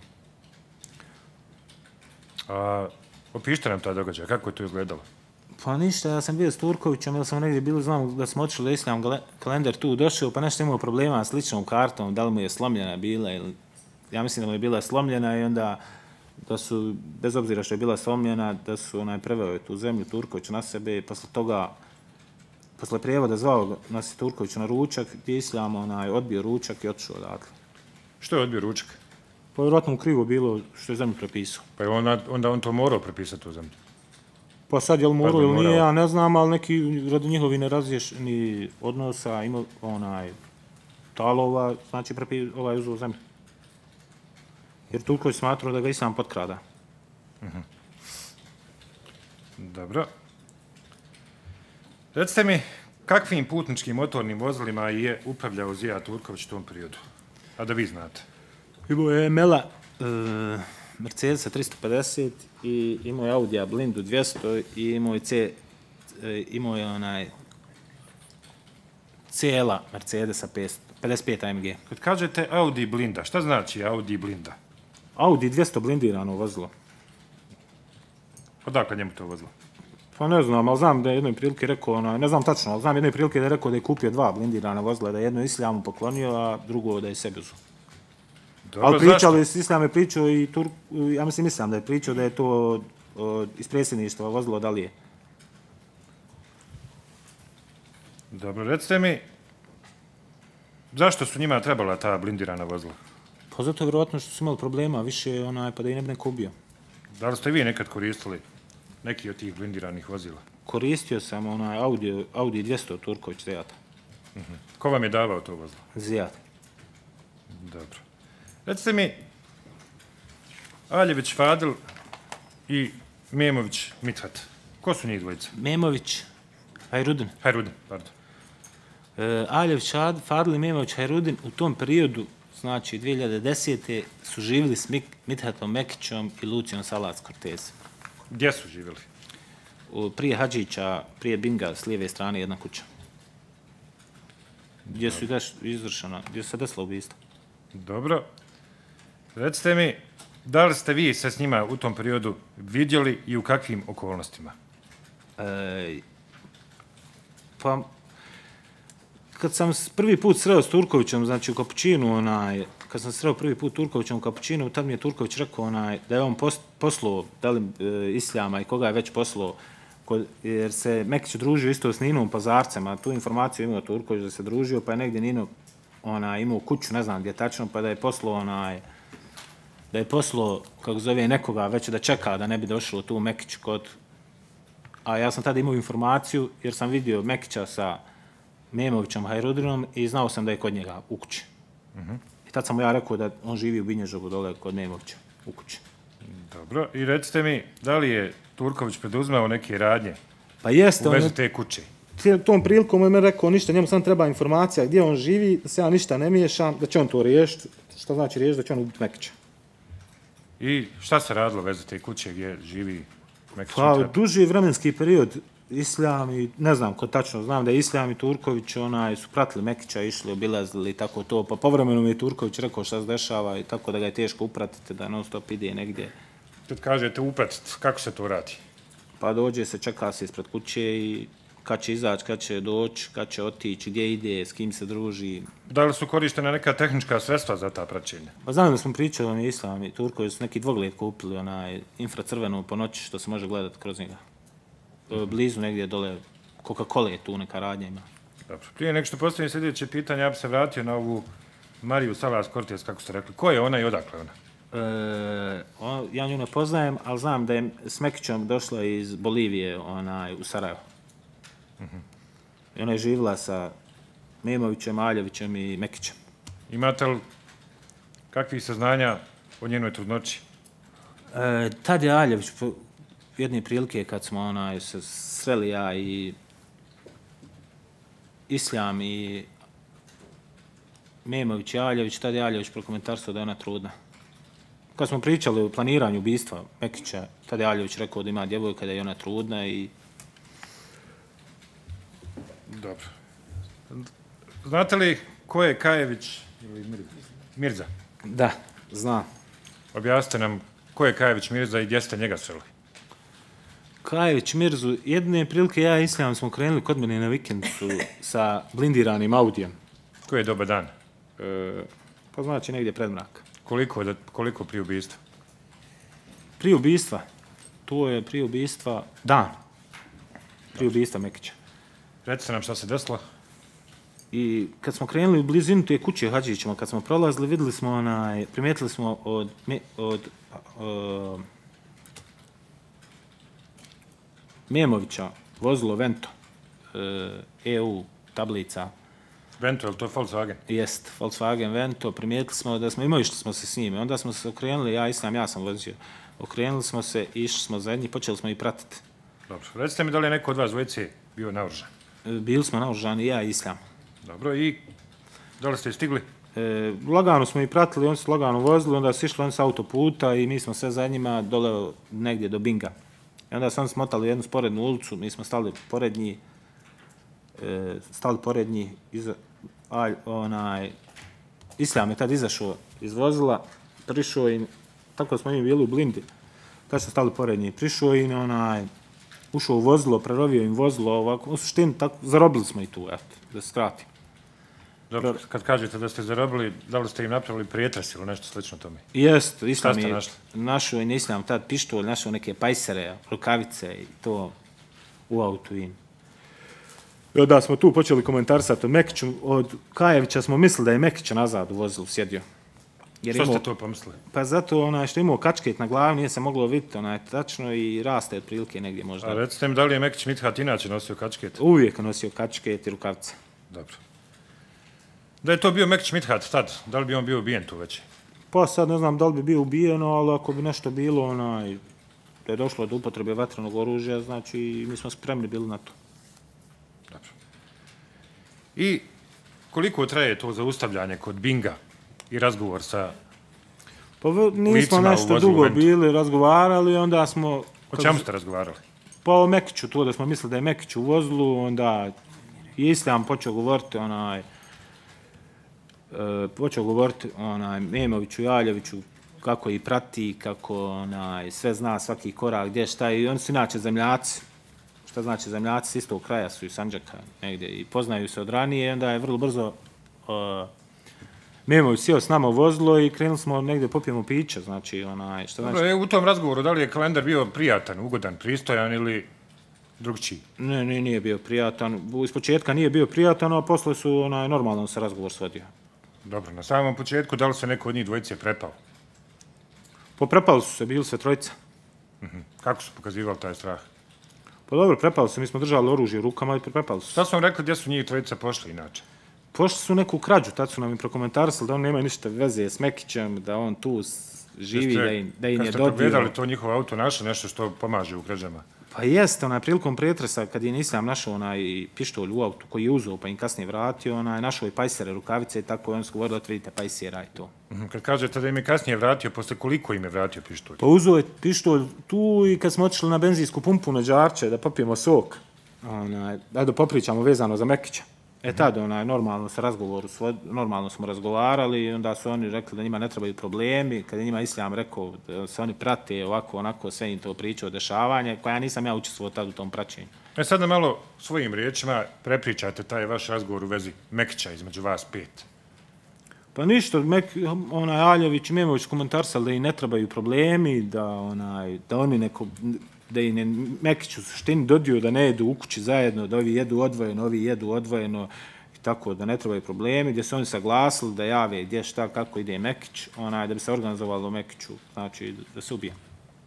Opišite nam taj događaj, kako je to izgledalo? Pa ništa, ja sam bio s Turkovićem, jer sam negdje bilo, znam da smo otišli da Islam Kalender tu došao, pa nešto imao problema s ličnom kartom, da li mu je slomljena bila ili... Ja mislim da mu je bila slomljena i onda da su, bez obzira što je bila slomljena, da su preveo tu zemlju Turković na sebe i posle toga posle prijevoda zvao nas Turković na ručak, gdje Islam odbio ručak i otišao odatle. Što je odbio ručak? Pa vjerojatno mu krivo bilo što je zemlju prepisao. Pa je onda on to morao prepisati tu zemlju? Pa sad je li morao ili nije, ja ne znam, ali neki radi njihovi nerazriješeni odnosa imao talova, znači uzeo zemlju. Jer Turković smatrao da ga Islam potkrada. Dobro. Recite mi, kakvim putničkim motornim vozilima je upravljao Zijad Turković u tom periodu? A da vi znate. Imao je Mela Mercedesa 350 i imao je Audija Blindu 200 i imao je Cijela Mercedesa 55 AMG. Kad kažete Audi Blinda, šta znači Audi Blinda? Audi 200 blindirano vozilo. Odakle njemu to vozilo? Pa ne znam, ali znam da je jednoj prilike rekao, ne znam tačno, ali znam jednoj prilike da je rekao da je kupio 2 blindirana vozila, da je jedno Islamu poklonio, a drugo da je sebi uzeo. Ali pričali, Islam je pričao i ja mislim Islam da je pričao da je to iz predsjedništva vozilo da li je. Dobro, recite mi, zašto su njima trebala ta blindirana vozila? Pa zato je vjerojatno što su imali problema, više pa da i ne bi neko ubio. Da li ste vi nekad koristili neki od tih blindiranih vozila? Koristio sam Audi 200 Turković Zijata. Ko vam je davao to vozilo? Zijat. Dobro. Recite mi, Aljević Fadil i Memović Mithat, Ko su njih dvojica? Memović, Hajrudin. Hajrudin, pardon. Aljević, Fadli, Memović, Hajrudin u tom periodu, znači 2010. su živjeli s Mithatom Mekićom i Lucijom Salac-Cortez. Gdje su živjeli? Prije Hadžića, prije Binga, s lijeve strane jedna kuća. Gdje su izvršena, gdje se desilo ubistvo. Dobro. Recite mi, da li ste vi se s njima u tom periodu vidjeli i u kakvim okolnostima? Pa, kad sam prvi put sreo s Turkovićem, znači u Kapućinu, kad sam sreo prvi put Turkovićem u Kapućinu, tad mi je Turković rekao da je on poslao, da li Isljama i koga je već poslao, jer se Mekić družio isto s Ninom Pazarcem, a tu informaciju imao Turković da se družio, pa je negdje Nino imao kuću, ne znam gdje tačno, pa da je poslao, kako zove, nekoga već da čeka da ne bi došlo tu Mekić kod... A ja sam tada imao informaciju jer sam vidio Mekića sa Memovićem Hajrudinom i znao sam da je kod njega u kući. I tad sam mu ja rekao da on živi u Binježovu dole kod Memovića u kući. Dobro, i recite mi, da li je Turković preduzmao neke radnje u vezi te kuće? Tom prilikom je me rekao ništa, njemu sam treba informacija gdje on živi, da se ja ništa ne miješam, da će on to riješiti, što znači riješiti, da će on ubiti Mekića. I šta se radilo vezi te kuće gdje živi Mekić? Pa, duži vremenski period, Isljam i, ne znam ko tačno, znam da je Isljam i Turković su pratili Mekića, išli, obilazili i tako to, pa povremeno mi je Turković rekao šta se dešava i tako da ga je teško upratiti, da non stop ide negdje. Kad kažete upratiti, kako se to radi? Pa dođe se, čeka se ispred kuće i kad će izaći, kad će doći, kad će otići, gdje ide, s kim se druži. Da li su korištene neka tehnička sredstva za ta praćenja? Pa znam da smo pričali, on je Islam i Turković su neki dvogled kupili, infracrvenu po noći što se može gledati kroz njega. Blizu negdje dole, Coca-Cola je tu neka radnja ima. Dobro. Prije nego što postavim sljedeće pitanje, ja bi se vratio na ovu Mariju Salac-Cortez, kako ste rekli. Ko je ona i odakle ona? Ja nju ne poznajem, ali znam da je s Mekićom došla iz Bolivije u Sarajevo. I ona je živjela sa Memovićem, Aljevićem i Mekićem. Imate li kakvih saznanja o njenoj trudnoći? Tad je Aljević, jedne prilike kad smo se sreli ja i Isljam i Memović i Aljević, tad je Aljević prokomentarsao da je ona trudna. Kad smo pričali o planiranju ubistva Mekića, tad je Aljević rekao da ima djevojka, da je ona trudna i... Dobro. Znate li ko je Kajević ili Mirza? Da, znam. Objasnite nam ko je Kajević Mirza i gdje ste njega sreli? Kajević Mirzu, jedne prilike ja i Isljam smo krenuli kod mene na vikendicu sa blindiranim Audijem. Koji je dobar dan? Pa znači negdje pred mrak. Koliko prije ubistva? Prije ubistva? To je prije ubistva dan. Prije ubistva Mekića. Recite nam šta se desilo. I kad smo krenuli u blizinu te kuće Hadžićima, kad smo prolazili, vidjeli smo primijetili smo od Memovića vozilo Vento, EU tablica. Vento, je li to Volkswagen? Jest, Volkswagen Vento. Primijetili smo da smo imali što smo se s njime. Onda smo se okrenuli, ja sam vozio. Okrenuli smo se, išli smo za njih, počeli smo i pratiti. Dobro. Recite mi da li je neko od vas dvojice bio naoružan? Bili smo naoružani, ja i Islam. Dobro, i da li ste stigli? Lagano smo i pratili, oni su lagano vozili, onda su išli oni s autoputa i mi smo sve za njima dole negdje do Binga. I onda su oni smotali jednu sporednu ulicu, mi smo stali pored njih, Islam je tad izašao iz vozila, prišao i tako smo mi bili u blindi, kad smo stali pored njih, prišao i ušao u vozilo, prerovio im vozilo, ovako, u suštini, zarobili smo i tu, da se skratim. Dobro, kad kažete da ste zarobili, da li ste im napravili prijetres ili nešto slično tome? Jest, Islam je našao i Islam tad pištolj, našao neke pajsere, rukavice i to u autu im. I onda smo tu počeli komentarisati o Mekiću, od Kajevića smo mislili da je Mekića nazad u vozilu sjedio. Što ste to pomislili? Pa zato što je imao kačket na glavi, nije se moglo vidjeti tačno i raste otprilike negdje možda. A recite mi da li je Mekić Mithat inače nosio kačket? Uvijek nosio kačket i rukavice. Dobro. Da je to bio Mekić Mithat tad, da li bi on bio ubijen tu već? Pa sad ne znam da li bi bio ubijeno, ali ako bi nešto bilo, da je došlo do upotrebe vatrenog oružja, znači mi smo spremni bili na to. Dobro. I koliko traje to zaustavljanje kod Binga i razgovor sa Pa nismo nešto dugo bili, razgovarali, onda smo... O čemu ste razgovarali? Pa o Mekiću, to da smo mislili da je Mekić u vozlu, onda je Islam počeo govoriti Memoviću i Aljeviću kako ih prati, kako sve zna svaki korak, gdje šta, i oni su inače zemljaci. Šta znači zemljaci? S istog kraja su i Sandžaka negdje i poznaju se od ranije, onda je vrlo brzo Memović sjeo s nama u vozilo i krenuli smo negdje popijemo piće, znači šta znači... Dobro, u tom razgovoru, da li je kalendar bio prijatan, ugodan, pristojan ili drugčiji? Ne, nije bio prijatan. Iz početka nije bio prijatan, a posle su normalno se razgovor svodio. Dobro, na samom početku, da li se neko od njih dvojice prepao? Prepali su se, bili sve trojica. Kako su pokazivali taj strah? Pa dobro, prepali se, mi smo držali oružje u rukama i prepali su se. Šta su vam rekli gdje su njih trojica pošli inače? Pošli su neku krađu, tad su nam i prokomentarisali da on nema ništa veze s Mekićem, da on tu živi, da im je dodio. Kad ste pogledali to njihovo auto našlo nešto što pomaže u krađama? Pa jeste, prilikom pretresa, kad je Nisam našao pištolj u autu koji je uzeo pa im kasnije vratio, našao i pajsere, rukavice i tako, oni su govorili, vidite pajsera i to. Kad kažete da im je kasnije vratio, posle koliko im je vratio pištolj? Pa uzeo je pištolj tu i kad smo otišli na benzinsku pumpu na Đarče da popijemo sok, da popričamo vezano za Mekića. Tad, normalno smo razgovarali i onda su oni rekli da njima ne trebaju problemi. Kad je njima Islam rekao da se oni prate ovako, onako, sve im to pričao o dešavanje, koja nisam ja učestvovao tad u tom praćenju. Sad da malo svojim riječima prepričate taj vaš razgovor u vezi Mekića između vas 5. Pa ništa, Aljević i Memović komentarisali da im ne trebaju problemi, da oni neko... da im je Mekić u suštini dodio da ne jedu u kući zajedno, da ovi jedu odvojeno i tako, da ne trebaju problemi, gdje su oni saglasili da jave gdje šta, kako ide Mekić, da bi se organizovalo Mekiću, znači da se ubije.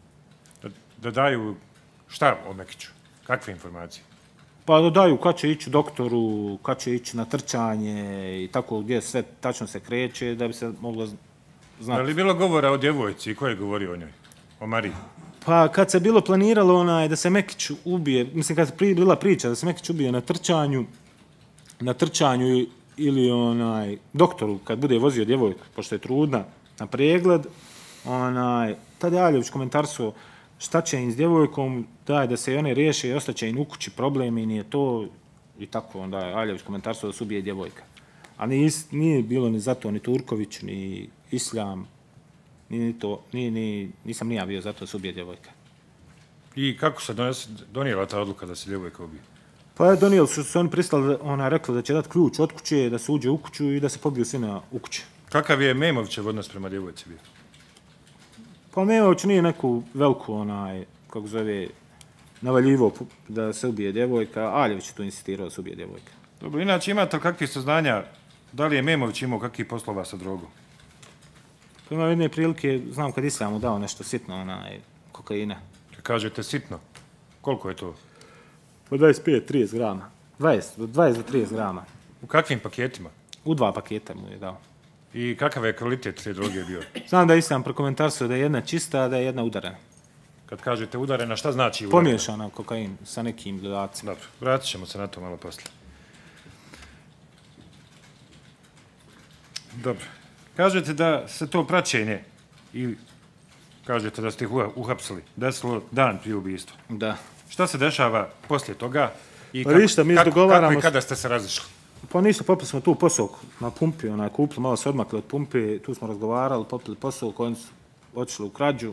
Da daju šta o Mekiću? Kakve informacije? Pa da daju kad će ići doktoru, kad će ići na trčanje i tako gdje sve tačno se kreće, da bi se moglo znati. Da li je bilo govora o djevojci i ko je govorio o njoj? O Mariji? Pa kad se bilo planiralo da se Mekić ubije, mislim kad je bila priča da se Mekić ubije na trčanju ili doktoru kad bude vozio djevojku, pošto je trudna, na pregled, tada je Aljević komentarisao šta će im s djevojkom, da se i one riješe i ostaće im u kući problemi, nije to i tako, onda je Aljević komentarisao da se ubije djevojka. A nije bilo ni zato ni Turković, ni Islam, nisam ni ja bio zato da se ubije djevojka. I kako se donijela ta odluka da se djevojka ubije? Pa donijeli su oni pristali, rekla da će dati ključ od kuće, da se uđe u kuću i da se pobiju sina u kući. Kakav je Memovićev odnos prema djevojci bio? Pa Memović nije neku veliku, kako zove, navaljivo da se ubije djevojka, Aljević je tu insistirao da se ubije djevojka. Dobro, inače imate li kakvih saznanja, da li je Memović imao kakvih poslova sa drogom? Pa ima jedne prilike, znam kad Islam mu dao nešto sitno, kokaina. Kažete sitno, koliko je to? Po 25-30 grama. 20 do 30 grama. U kakvim paketima? U 2 paketa mu je dao. I kakav je kvalitet te droge bio? Znam da Islam prokomentarisao da je jedna čista, a da je jedna udarena. Kad kažete udarena, šta znači udarena? Pomiješana kokain sa nekim dodacima. Dobro, vratit ćemo se na to malo poslije. Dobro. Kažete da se to praćenje i kažete da ste ih uhapsili, desilo dan prije ubistva. Da. Šta se dešava poslije toga i kako i kada ste se razišli? Pa ništa, popili smo tu posok na pumpi, kupili, malo se odmakli od pumpe, tu smo razgovarali, popili posok, oni su otišli u krađu,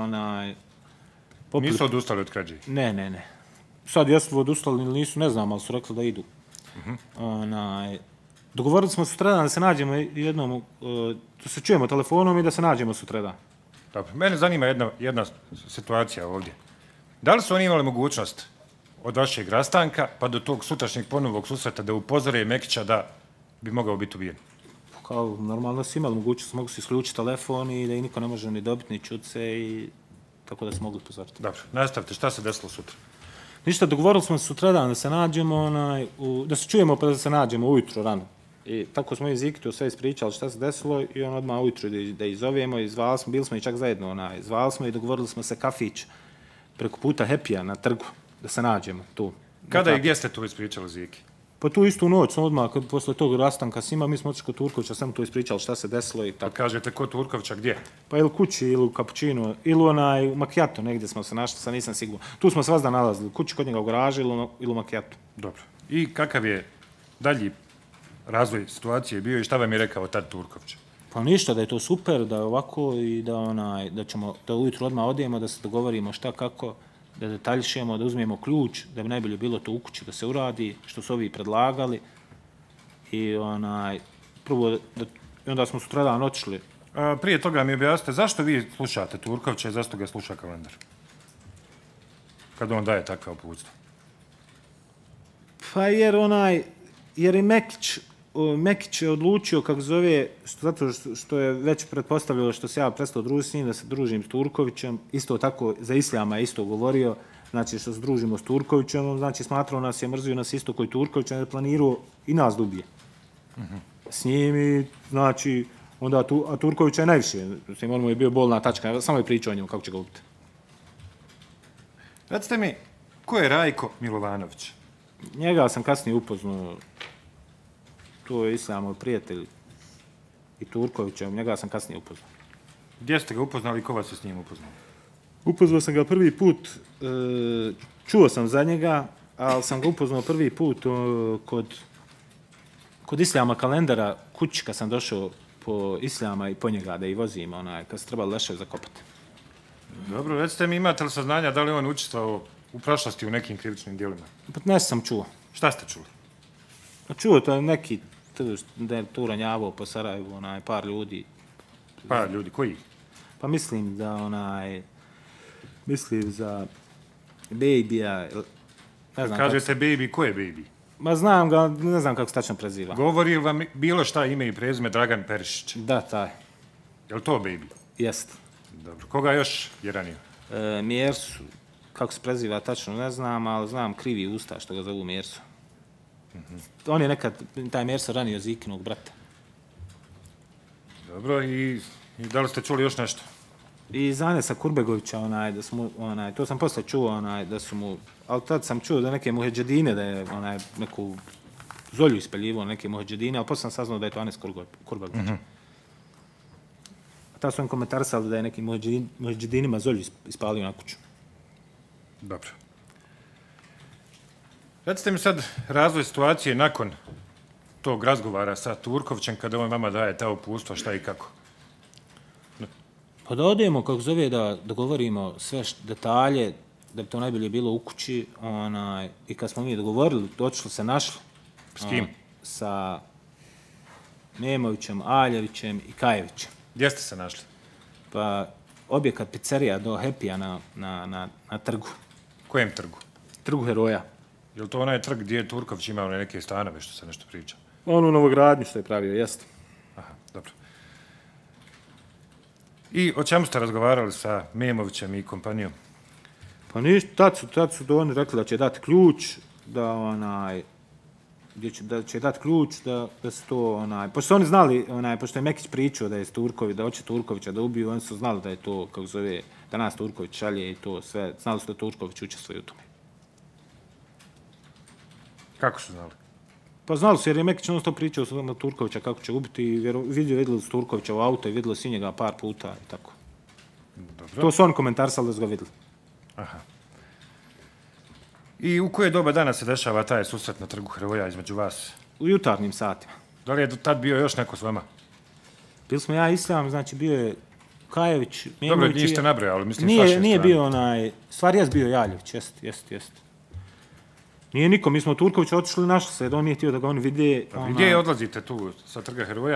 Nisu odustali od krađe? Ne. Sad jesu odustali ili nisu, ne znam, ali su rekli da idu. Dogovorili smo sutradan da se nađemo jednom, da se čujemo telefonom i da se nađemo sutradan. Dobro, mene zanima jedna situacija ovdje. Da li su oni imali mogućnost od vašeg rastanka pa do tog sutrašnjeg ponovog susreta da upozore Mekića da bi mogao biti ubijen? Kao normalno su imali mogućnost, mogu se isključiti telefon i da ih niko ne može ni dobiti, ni čuti se i tako da su mogli upozoriti. Dobro, nastavite, šta se desilo sutra? Ništa, dogovorili smo se sutradan da se nađemo, da se čujemo pa da se nađemo ujutro rano. I tako smo iz Ikitu sve ispričali šta se desilo i odmah ujutro da ih zovemo i zvali smo, bili smo i čak zajedno, zvali smo i dogovorili smo se kafić preko puta Happy-a na trgu, da se nađemo tu. Kada i gdje ste to ispričali Ziki? Pa tu istu noć, odmah, posle tog rastanka s njima, mi smo otišli kod Turkovića, sam tu ispričali šta se desilo i tako. Pa kažete kod Turkovića gdje? Pa ili kući, ili u Kapućinu, ili u Macchiato, negdje smo se našli, sad nisam siguran. Tu smo se vas da nalazili, kući kod njega u garaži ili u Macchiato. Dobro. I kakav je dalji razvoj situacije bio i šta vam je rekao tad Turković? Pa ništa, da je to super, da je ovako i da ćemo da ujutro odmah odijemo, da se dogovorimo šta kako, da detaljišemo, da uzmemo ključ, da bi najbolje bilo to u kući da se uradi, što su ovi predlagali. I prvo, onda smo sutradan otišli. Prije toga mi objasnite, zašto vi slušate Turkovića i zašto ga sluša Kalendar? Kad on daje takva uputstva? Pa jer i Mekić je odlučio, kako zove, zato što je već pretpostavljalo što se ja prestao družiti s njim, da se družim s Turkovićem, isto tako za Islama je isto govorio, znači što se družimo s Turkovićem, znači smatrao nas je, mrzio nas isto koji Turković, je planirao i nas da ubije. S njim i, znači, onda, a Turkovića je najviše, on mu je bio bolna tačka, samo je pričao o njemu kako će ga ubiti. Recite mi, ko je Rajko Milovanović? Njega sam kasnije upoznao, to je Islamov prijatelj i Turkovića, njega sam kasnije upoznao. Gdje ste ga upoznali i ko vas je s njim upoznao? Upoznao sam ga prvi put, čuo sam za njega, ali sam ga upoznao prvi put kod Islama Kalendara, kući kad sam došao po Islama i po njega da ih vozim, kad se trebali leševi zakopati. Dobro, recite mi, imate li saznanja da li on učestvovao u prošlosti u nekim krivičnim dijelima? Pa nešto sam čuo. Šta ste čuli? Čuo to neki, da je tu ranjavao po Sarajevu, par ljudi. Par ljudi, koji? Pa mislim da mislim za Baby-a, ne znam. Kažete Baby, ko je Baby? Ma znam ga, ne znam kako se tačno preziva. Govori li vam bilo šta ime i prezime Dragan Perišić? Da, taj. Je li to Baby? Jest. Dobro, koga još je ranio? Mjersu, kako se preziva tačno ne znam, ali znam krivi usta što ga zovu Mjersu. On je nekad, taj Mjersa ranio Zikinog brata. Dobro, i da li ste čuli još nešto? I za Anesa Kurbegovića, to sam posle čuo, da su mu, ali tad sam čuo da neke muheđedine, da je neku zolju ispeljivo, neke muheđedine, ali posle sam saznao da je to Anes Kurbegović. A tad su on komentarisali da je nekim muheđedinima zolju ispalio na kuću. Dobro. Recite mi sad razvoj situacije nakon tog razgovara sa Turkovićem kada on vama daje ta uputstva šta i kako. Pa da odemo, kako zove, da dogovorimo sve detalje, da bi to najbolje bilo u kući. I kad smo mi dogovorili, došli se našli. S kim? Sa Memovićem, Aljevićem i Kajevićem. Gdje ste se našli? Pa objekat pizzerija do Happy-a na trgu. Kojem trgu? Trgu Heroja. Je li to onaj trg gdje je Turković imao neke stanove što se nešto priča? On u Novogradnju što je pravio, jest. Aha, dobro. I o čemu ste razgovarali sa Memovićem i kompanijom? Pa ništa, tad su oni rekli da će dati ključ, da će dati ključ, da se to, pošto oni znali, pošto je Mekić pričao da je da hoće Turkovića da ubiju, oni su znali da je to, kako zove, da nas Turković šalje i to sve, znali su da Turković učestvuje u tome. Kako su znali? Pa znali su, jer je Mekić to pričao na Turkovića kako će ubiti i vidjeli su Turkovića u auto i vidjeli su njega par puta i tako. Dobro. To su oni komentarisali da su ga vidjeli. Aha. I u koje doba dana se dešava taj susret na trgu Heroja između vas? U jutarnjim satima. Da li je tad bio još neko s vama? Bili smo ja i Islam, znači bio je Kajević, Memović. Dobro, niste nabrojali, mislim s vaše strane. Nije bio stvar jest bio Jaljević, jest. Nije niko, mi smo u Turkovića otišli, našli se, jer on nije htio da ga oni vide. Gdje odlazite tu sa trga Heroja?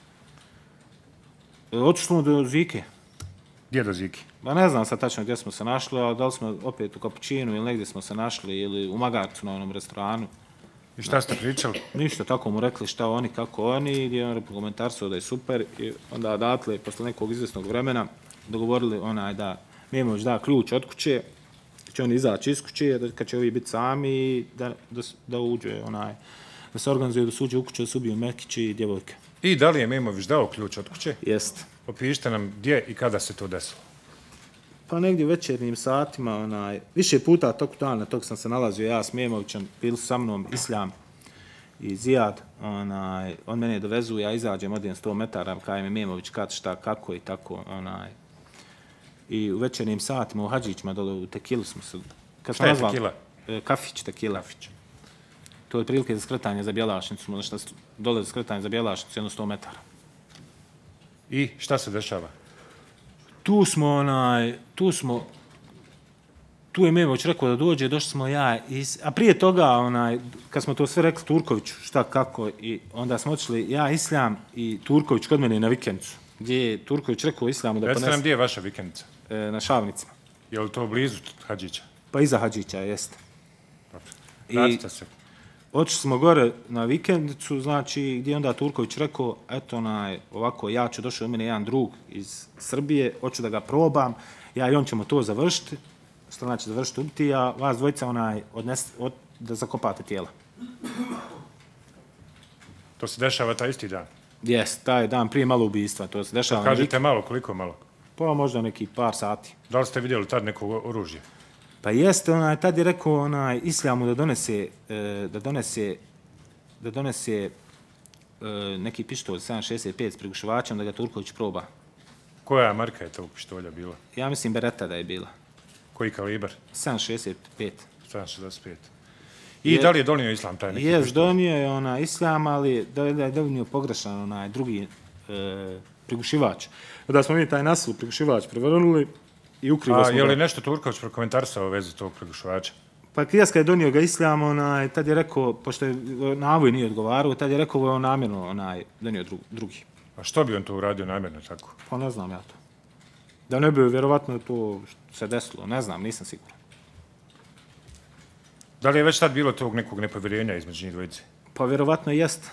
Otišli smo do Zike. Gdje do Zike? Ba ne znam sad tačno gdje smo se našli, ali da li smo opet u Kapućinu ili negdje smo se našli ili u Magarcu na onom restoranu. I šta ste pričali? Ništa, tako mu rekli šta oni, kako oni, gdje je on komentarsao da je super i onda odatle, posle nekog izvjesnog vremena, dogovorili da Memović da ključ od kuće, će oni izaći iz kuće, kad će ovi biti sami, da uđe, da se organizuje, da se uđe u kuće, da se ubiju Mekići i djevojke. I da li je Memović dao ključ od kuće? Jest. Opišite nam gdje i kada se to desilo. Pa negdje u večernjim satima, više puta tog dana, tog sam se nalazio ja s Memovićem, bili su sa mnom Islam i Zijad, on mene dovezu, ja izađem, odijem 100 metara, kaj mi Memović kad šta, kako i tako, I u večernjim satima, u Hadžićima, dole u Tekilu smo se... Šta je Tekila? Kafić, Tekila. To je otprilike za skretanje za Bjelašnicu, možda dole za skretanje za Bjelašnicu, jedno 100 metara. I šta se dešava? Tu je Memović rekao da dođe, došli smo ja, a prije toga, kad smo to sve rekli Turkoviću, šta, kako, i onda smo otišli ja, Islam i Turković kod mene na vikendicu, gdje je Turković rekao Islamu da ponese... Recite nam gdje je vaša vikendica? Na Šavnicima. Je li to blizu Hadžića? Pa iza Hadžića, jeste. Dobro. Vratite se. Otišli smo gore na vikendicu, znači, gdje je onda Turković rekao, eto, ovako, ja ću došao u mene jedan drug iz Srbije, hoću da ga probam, ja i on ćemo to završiti, što znači završiti ubiti, a vas dvojica, da zakopate tijela. To se dešava taj isti dan? Jes, taj dan prije malo ubistva, to se dešava... Kažete malo, koliko malo? Pa možda neki par sati. Da li ste vidjeli tad neko oružje? Pa jeste, tad je rekao Islamu da donese neki pištolj 7.65 s prigušivačem da ga Turković proba. Koja marka je tog pištolja bila? Ja mislim Beretta da je bila. Koji kalibar? 7.65. 7.65. I da li je donio Islam taj neki pištolj? Jes, donio je Islam, ali da je donio pogrešan drugi prigušivač. Da smo mi taj nasil prigušivač prevrnuli i ukrivo smo ga. Je li nešto Turković prokomentarsao u vezi tog prigušivača? Pa Kijaska je donio ga Islam, tad je rekao, pošto je Navoj nije odgovarao, tad je rekao da je on namjerno donio drugi. A što bi on to uradio namjerno tako? Pa ne znam ja to. Da ne bi vjerovatno to se desilo, ne znam, nisam siguran. Da li je već tad bilo tog nekog nepovjerenja između njih dvojice? Pa vjerovatno jest.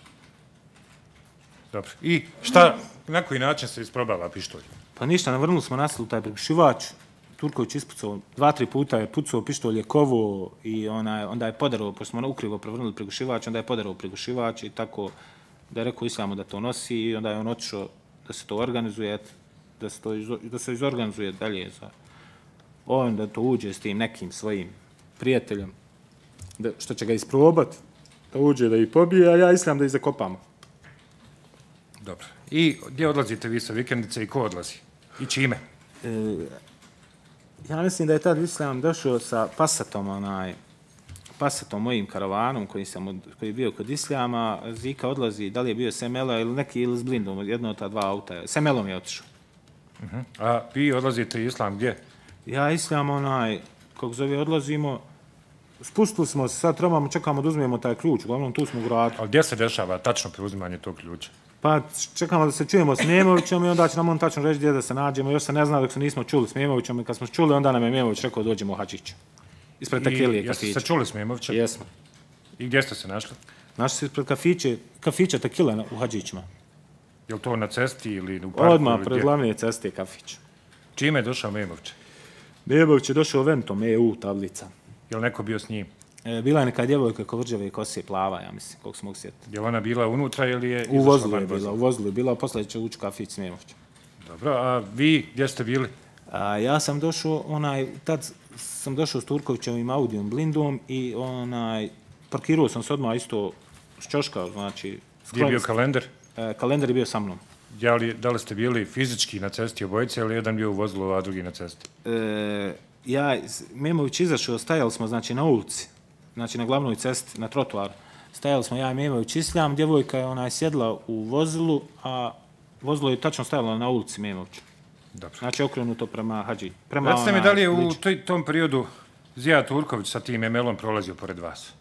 Dobro. I šta, na koji način se isprobava pištolj? Pa ništa, navrnuli smo nasilu taj prigušivač, Turković ispucao, 2-3 puta je pucao, pištolj je kovo i onda je podarao, pošto smo ukrivo prevrnuli prigušivač, onda je podarao prigušivač i tako da je rekao Islamu da to nosi i onda je on otišao da se to organizuje, da se izorganizuje dalje za on, da to uđe s tim nekim svojim prijateljem, što će ga isprobati, da uđe da ih pobije, a ja Islam da ih zakopamo. Dobro. I gdje odlazite vi sa vikendice i ko odlazi? I čime? Ja mislim da je tad Islam došao sa Passatom, mojim karavanom koji je bio kod Islama. Zika odlazi, da li je bio Semela ili s blindom, jedno od ta dva auta. Semelom je otišao. A vi odlazite Islam gdje? Ja Islam, kako zove, odlazimo, spustili smo se, sad trebamo, čekamo da uzmemo taj ključ, uglavnom tu smo u gradu. Ali gdje se dešava tačno preuzimanje tog ključa? Pa čekamo da se čujemo s Memovićem i onda će nam on tačno reći gdje da se nađemo. Još se ne zna dok se nismo čuli s Memovićem i kad smo čuli, onda nam je Memović rekao dođemo u Hadžić. Ispred Tekilije kafića. Jeste se čuli s Memovićem? Jesmo. I gdje ste se našli? Našli se ispred kafića Tekile u Hadžićima. Je li to na cesti ili u parku? Odmah, pred glavne ceste je kafić. Čime je došao Memović? Memović je došao Ventom, EU tablica. Je li neko bio s njim? Bila je neka djevojka kovrđave kose, plava, ja mislim, koliko se mogu sjetiti. Je li ona bila unutra ili je... U vozlu je bila, posle će ući kafić s Memovićem. Dobro, a vi gdje ste bili? Ja sam došao, tad sam došao s Turkovićevim Audijom blindom i parkirao sam se odmah isto s ćoška, znači... Gdje je bio kalendar? Kalendar je bio sa mnom. Da li ste bili fizički na cesti obojice ili jedan bio u vozlu, a drugi na cesti? Memović izašao, stajali smo znači na ulici, znači na glavnoj cesti, na trotuaru. Stajali smo ja i Memović Islam, djevojka je sjedla u vozilu, a vozilo je tačno stajalo na ulici Memovića. Dobro. Znači okrenuto prema Hadži. Recite mi da li je u tom periodu Zijad Turković sa tim Emelom prolazio pored vas?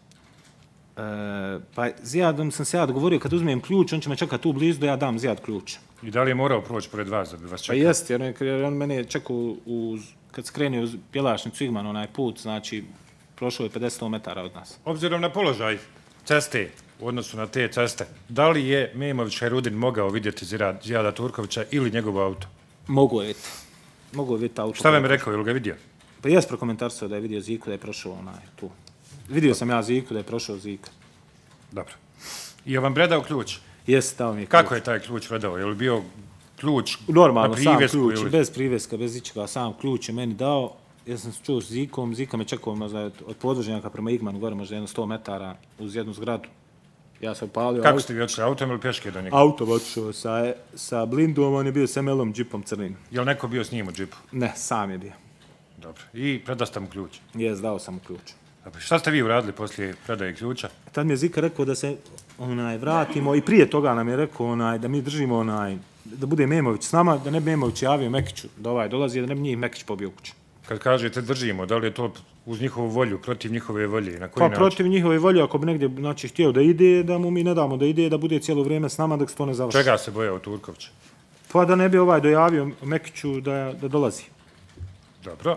Pa Zijadom sam se ja dogovorio kad uzmem ključ, on će me čekati tu blizu da ja dam Zijad ključ. I da li je morao proći pored vas da bi vas čekao? Pa jest, jer on mene čekao kad se krenio uz Bjelašnicu Igman, onaj put, znači prošao je 50 metara od nas. Obzirom na položaj ceste u odnosu na te ceste, da li je Memović Hajrudin mogao vidjeti Zijada Turkovića ili njegovo auto? Mogu je vidjeti auto. Šta vam je rekao, je li ga vidio? Pa jes prokomentarsao da je vidio Ziku da je prošao tu. Vidio sam ja Ziku da je prošao Zika. Dobro. I je vam predao ključ? Jes, dao mi je ključ. Kako je taj ključ predao? Je li bio ključ normalno, na sam privesku ključ, ili... bez priveska, bez ičega, sam ključ je meni dao. Ja sam se čuo s Zikom, Zika me čekao možda od podvožnjaka prema Igmanu gore, možda jedno 100 metara uz jednu zgradu. Ja sam upalio Kako ste vi otišli, autom ili pješke do njega? Autom otišao sa blindom, on je bio sa ML-om, džipom crnim. Je li neko bio s njim u džipu? Ne, sam je bio. Dobro. I predaste mu ključ? Jes, dao sam mu ključ. Dobro. Šta ste vi uradili poslije predaje ključa? Tad mi je Zika rekao da se vratimo i prije toga nam je rekao da mi držimo da bude Memović s nama, da ne bi Memović javio Mekiću da dolazi, da ne bi njih Mekić pobio u kuću. Kad kažete držimo, da li je to uz njihovu volju, protiv njihove volje? Na koji način? Protiv njihove volje, ako bi negdje htio da ide, da mu mi ne damo da ide, da bude cijelo vrijeme s nama dok se to ne završi. Čega se bojao Turković? Pa da ne bi dojavio Mekiću da dolazi. Dobro.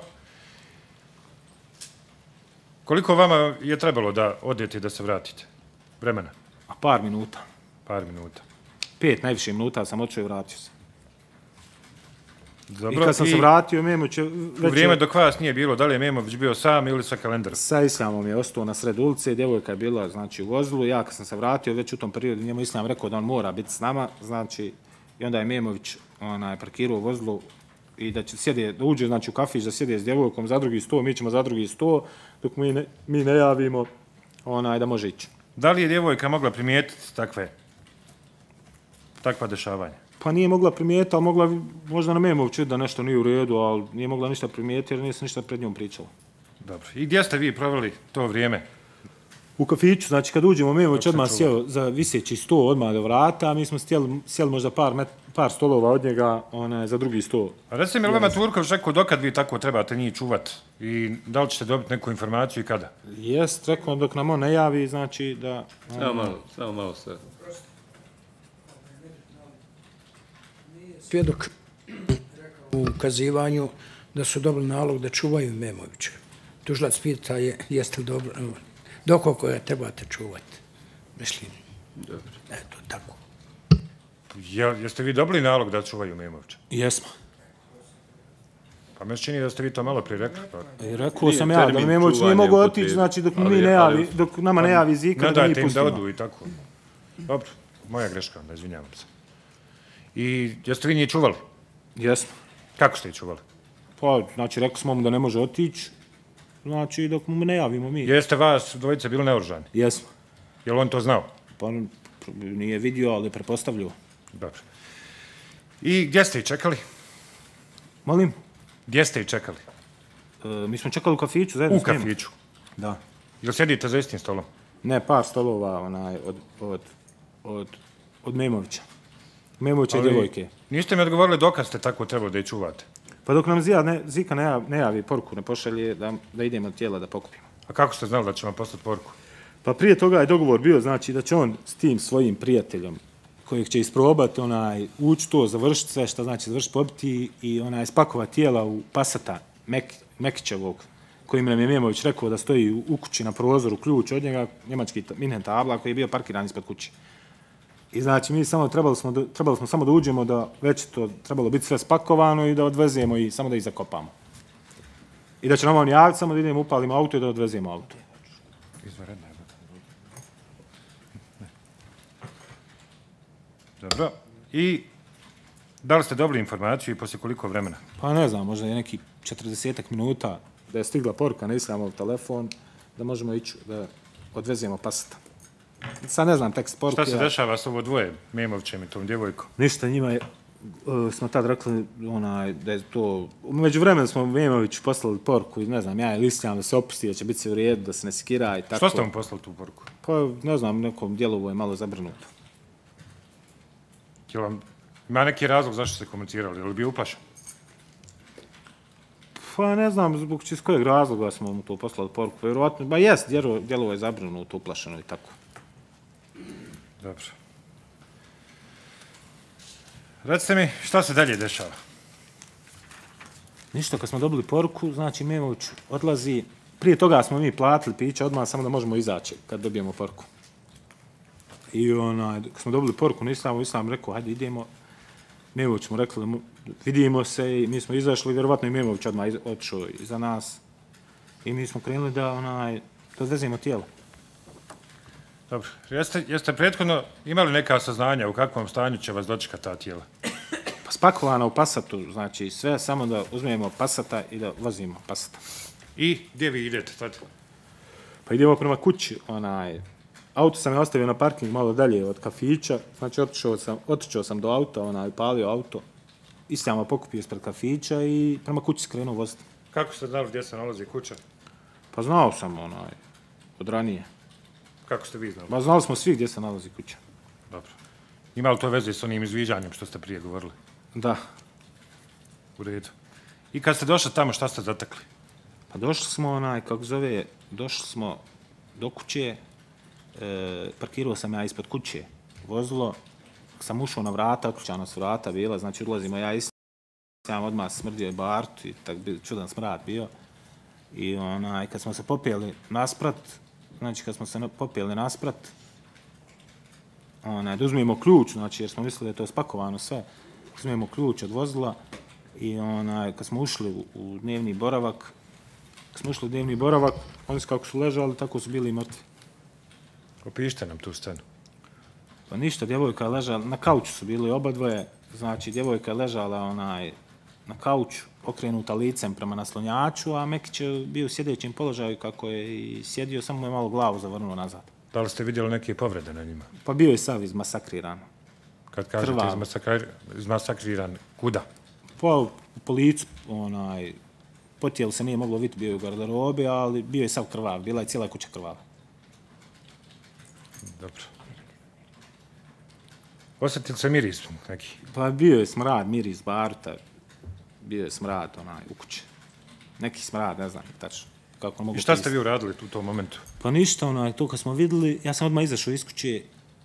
Koliko vama je trebalo da odete i da se vratite? Vremena? Par minuta. Par minuta. 5 najviše minuta sam otišao i vratio se. Dobro, i kad sam se vratio, Memović je... U vrijeme dok vas nije bilo, da li je Memović bio sam ili sa kalendarom? Sa Islamom je ostao na sred ulice, djevojka je bila u vozilu, ja kad sam se vratio, već u tom periodu njemu Islam rekao da on mora biti s nama, i onda je Memović parkirao vozilu i da uđe u kafić, da sjede s djevojkom za drugi sto, mi ćemo za drugi sto, dok mi ne javimo da može ići. Da li je djevojka mogla primijetiti takva dešavanja? Pa nije mogla primijetiti, ali mogla možda na Memoviću da nešto nije u redu, ali nije mogla ništa primijetiti jer nije se ništa pred njom pričalo. Dobro. I gdje ste vi proveli to vrijeme? U kafiću, znači kad uđemo, Memović odmah sjeo za viseći sto odmah do vrata, a mi smo sjeli možda par stolova od njega za drugi sto. A recite mi, Lema Turković rekao dokad vi tako trebate njih čuvat i da li ćete dobiti neku informaciju i kada? Jest, rekao dok nam on ne javi, znači da... Samo malo se... Svjedok u ukazivanju da su dobili nalog da čuvaju Memovića. Tužilac pita jeste li dobro, dok ga trebate čuvati. Mislim, eto, tako. Jeste vi dobili nalog da čuvaju Memovića? Jesmo. Pa me čini da ste vi to malo prije rekli. Rekao sam ja da Memović nije mogao otići, znači dok nama ne javi Zika, da mi pustimo. Ne dajte im da odu i tako. Dobro, moja greška, da izvinjavam se. I jeste vi njih čuvali? Jesmo. Kako ste ih čuvali? Pa, znači, rekao smo mu da ne može otići, znači, dok mu ne javimo mi. Jeste vas dvojice bili neoružani? Jesmo. Je li on to znao? Pa, nije vidio, ali prepostavljao. Dobro. I gdje ste ih čekali? Molim? Gdje ste ih čekali? Mi smo čekali u kafiću, zajedno s njima. U kafiću? Da. Jel sjedite za istim stolom? Ne, par stolova od Memovića. Memovića i djevojke. Niste mi odgovorili dokad ste tako trebali da ih čuvate? Pa dok nam Zika ne javi poruku, ne pošalje da idemo od tijela da pokupimo. A kako ste znali da će vam poslati poruku? Pa prije toga je dogovor bio, znači da će on s tim svojim prijateljom kojeg će isprobati, ući to, završiti sve što znači završiti, pobiti i spakovati tijela u Passata Mekićevog, kojim nam je Memović rekao da stoji u kući na prozoru, ključ od njega, njemački minen tabla koji je bio parkiran ispred kuće. I znači mi samo trebali smo samo da uđemo da već to trebalo biti sve spakovano i da odvezemo i samo da ih zakopamo. I da će nam on javiti samo da idemo upalimo auto i da odvezemo auto. Izvanredno je. Dobro. I da li ste dobili informaciju i poslije koliko vremena? Pa ne znam, možda je neki 40 minuta da je stigla poruka na Islamov telefon da možemo ići da odvezemo Passata. Sad ne znam tekst poruke. Šta se dešava s ovo dvoje, Memovićem i tom djevojkom? Ništa, njima smo tad rekli da je to... Među vremenu smo Memoviću poslali poruku i ne znam, ja je listam da se opusti, da će biti sve u redu, da se ne skira i tako. Što ste vam poslali tu poruku? Pa ne znam, nekom djelovo je malo zabrnuto. Ima neki razlog zašto ste komunicirali, je li bio uplašen? Pa ne znam zbog s kojeg razloga smo mu to poslali poruku. Vjerovatno, ba jest, djelovo je zabrnuto, uplašeno i tako. Dobro. Recite mi, šta se dalje dešava? Ništa, kad smo dobili poruku, znači Memović odlazi. Prije toga smo mi platili piće odmah, samo da možemo izaći kad dobijemo poruku. I kad smo dobili poruku na Islam rekao, hajde idemo. Memović mu rekli da vidimo se i mi smo izašli, vjerovatno i Memović odmah otišao iza nas. I mi smo krenuli da odvezemo tijelo. Dobro. Jeste prethodno imali neka saznanja u kakvom stanju će vas dočekati ta tijela? Pa spakovano u Passatu, znači sve samo da uzmemo Passata i da vozimo Passata. I gdje vi idete tad? Pa idemo prema kući, auto sam je ostavio na parking malo dalje od kafića, znači otišao sam do auta, palio auto, Isljama pokupio ispred kafića i prema kući skrenuo voziti. Kako ste znali gdje se nalazi kuća? Pa znao sam, od ranije. Kako ste vi znali? Pa znali smo svi gdje se nalazi kuća. Dobro. Ima li to veze s onim izviđanjem što ste prije govorili? Da. U redu. I kad ste došli tamo, šta ste zatekli? Pa došli smo, došli smo do kuće, parkirao sam ja ispod kuće vozilo, sam ušao na vrata, otključana su vrata bila, znači ulazimo ja Isljam, odmah smrdio je Bartu i tak bi čudan smrad bio. I kad smo se popijeli nasprat, da uzmijemo ključ, znači jer smo mislili da je to spakovano sve, uzmijemo ključ od vozila i kad smo ušli u dnevni boravak, oni su kako su ležali, tako su bili i mrtvi. Opišite nam tu scenu. Pa ništa, djevojka je ležala, na kauču su bili obadvoje, znači djevojka je ležala na kauču, okrenuta licem prema naslonjaču, a Mekić je bio u sjedećem položaju kako je i sjedio, samo mu je malo glavu zavrnuo nazad. Da li ste vidjeli neke povrede na njima? Pa bio je sav izmasakriran. Kad kažete izmasakriran, kuda? Pa po licu, po tijelu se nije moglo vidjeti, bio je u garderobi, ali bio je sav krvav, bila je cijela kuća krvava. Dobro. Osjetili se miris neki? Pa bio je smrad, miris Barta, bio je smrad u kući. Neki smrad, ne znam tačno. I šta ste vi uradili u tom momentu? Pa ništa, to kad smo vidjeli, ja sam odmah izašao iz kuće,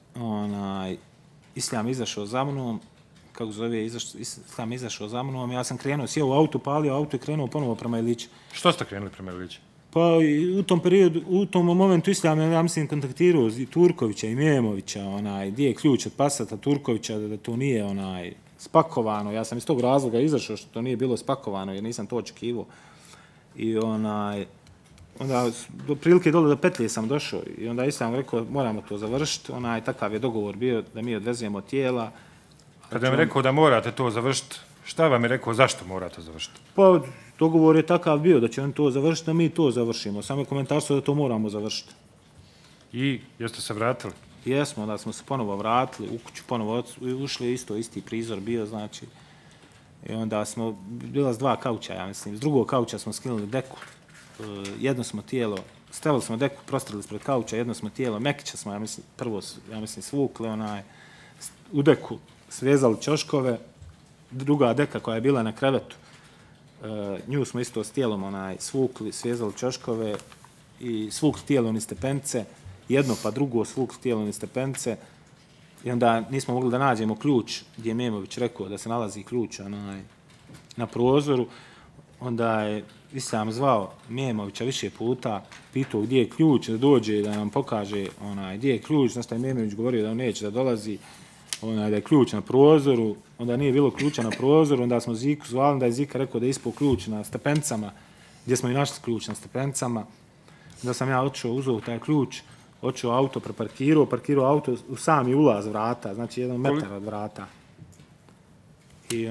Isljam izašao za mnom, Isljam izašao za mnom, ja sam krenuo, sjeo u auto, palio auto i krenuo ponovo prema Ilića. Što ste krenuli prema Ilića? Pa u tom momentu Isljam je, ja mislim, kontaktirao i Turkovića i Mijemovića, gdje je ključ od Passata Turkovića, da to nije spakovano. Ja sam iz tog razloga izašao što to nije bilo spakovano, jer nisam to očekivao. I onda do prilike dole do petlje sam došao i onda Isljam rekao moramo to završiti, takav je dogovor bio da mi odvezujemo tijela. Kada vam rekao da morate to završiti, šta vam je rekao zašto morate završiti? Pa dogovor je takav bio da će on to završiti, da mi to završimo. Samo je komentar da to moramo završiti. I jeste se vratili? Jesmo, da smo se ponovo vratili, u kuću ponovo ušli, isti prizor bio, znači. I onda smo, bila s dva kauča, ja mislim, s drugog kauča smo skinuli deku. Jedno smo tijelo, stavili smo deku, prostrali ispred kauča, jedno smo tijelo Mekića smo, prvo svukli, u deku svezali ćoškove, druga deka koja je bila na krevetu, nju smo isto s tijelom svukli, svezali ćoškove i svukli tijelo ni stepence, jedno pa drugo svukli tijelo ni stepence i onda nismo mogli da nađemo ključ gdje je Mijemović rekao da se nalazi ključ na prozoru. Onda je Isljam zvao Mijemovića više puta, pitao gdje je ključ, da dođe da nam pokaže gdje je ključ, znaš šta je Mijemović govorio da on neće da dolazi, da je ključ na prozoru, onda nije bilo ključa na prozoru, onda smo Ziku zvali, onda je Zika rekao da je ispao ključ na stepencama, gdje smo i našli ključ na stepencama, onda sam ja otišao, uzeo taj ključ, otišao auto, parkirao auto u sami ulaz vrata, znači 1 metar od vrata. I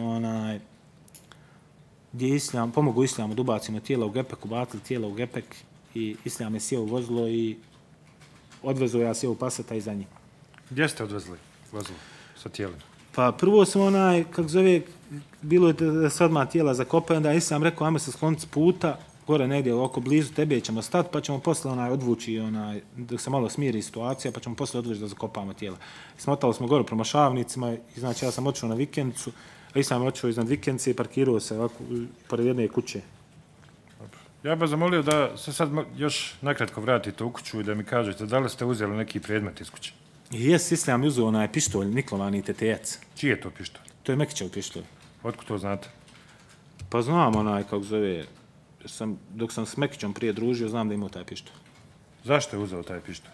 gdje Isljam, pomogu Isljamu da ubacimo tijela u gepek, ubacili tijela u gepek i Isljam je sjeo u vozilo i odvezao ja sjeo u Passata i za njim. Gdje ste odvezli vozilo sa tijelima? Pa prvo smo bilo je da se odmah tijela zakopaju, onda Isljam rekao, ajmo se skloniti s puta, gore negdje oko blizu tebe ćemo stati, pa ćemo posle odvući, dok se malo smiri situacija, pa ćemo posle odvući da zakopamo tijela. Smotali smo gore prema Šavnicima i znači ja sam otišao na vikendicu, a Isljam je otišao iznad vikendice i parkirao se ovako pored jedne kuće. Ja bih zamolio da se sad još nakratko vratite u kuću i da mi kažete da li ste uzeli neki predmet iz kuće? Jes, Isljam je uzeo pištolj, niklovani TTC. Čiji je to pištolj? To je Mekićev pištolj. Otkud to znate? Pa znam dok sam s Mekićom prije družio, znam da imao taj pištolj. Zašto je uzeo taj pištolj?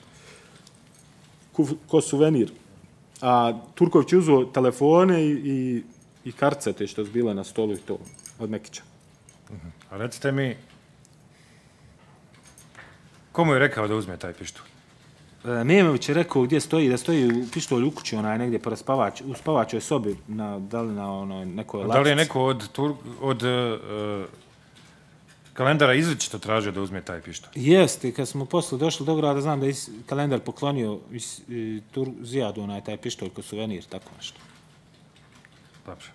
Ko suvenir. A Turković je uzeo telefone i kartice te što su bile na stolu i to, od Mekića. A recite mi, komu je rekao da uzme taj pištolj? Memović je rekao gdje stoji, da stoji u pištolju u kući, negdje u spavačoj sobi, da li na nekoj lačici. Da li je neko od Kalendara izričito tražio da uzme taj pištolj? Jeste, kad smo posle došli do grada, znam da je Kalendar poklonio Zijadu taj pištolj kao suvenir, tako nešto. Dobro.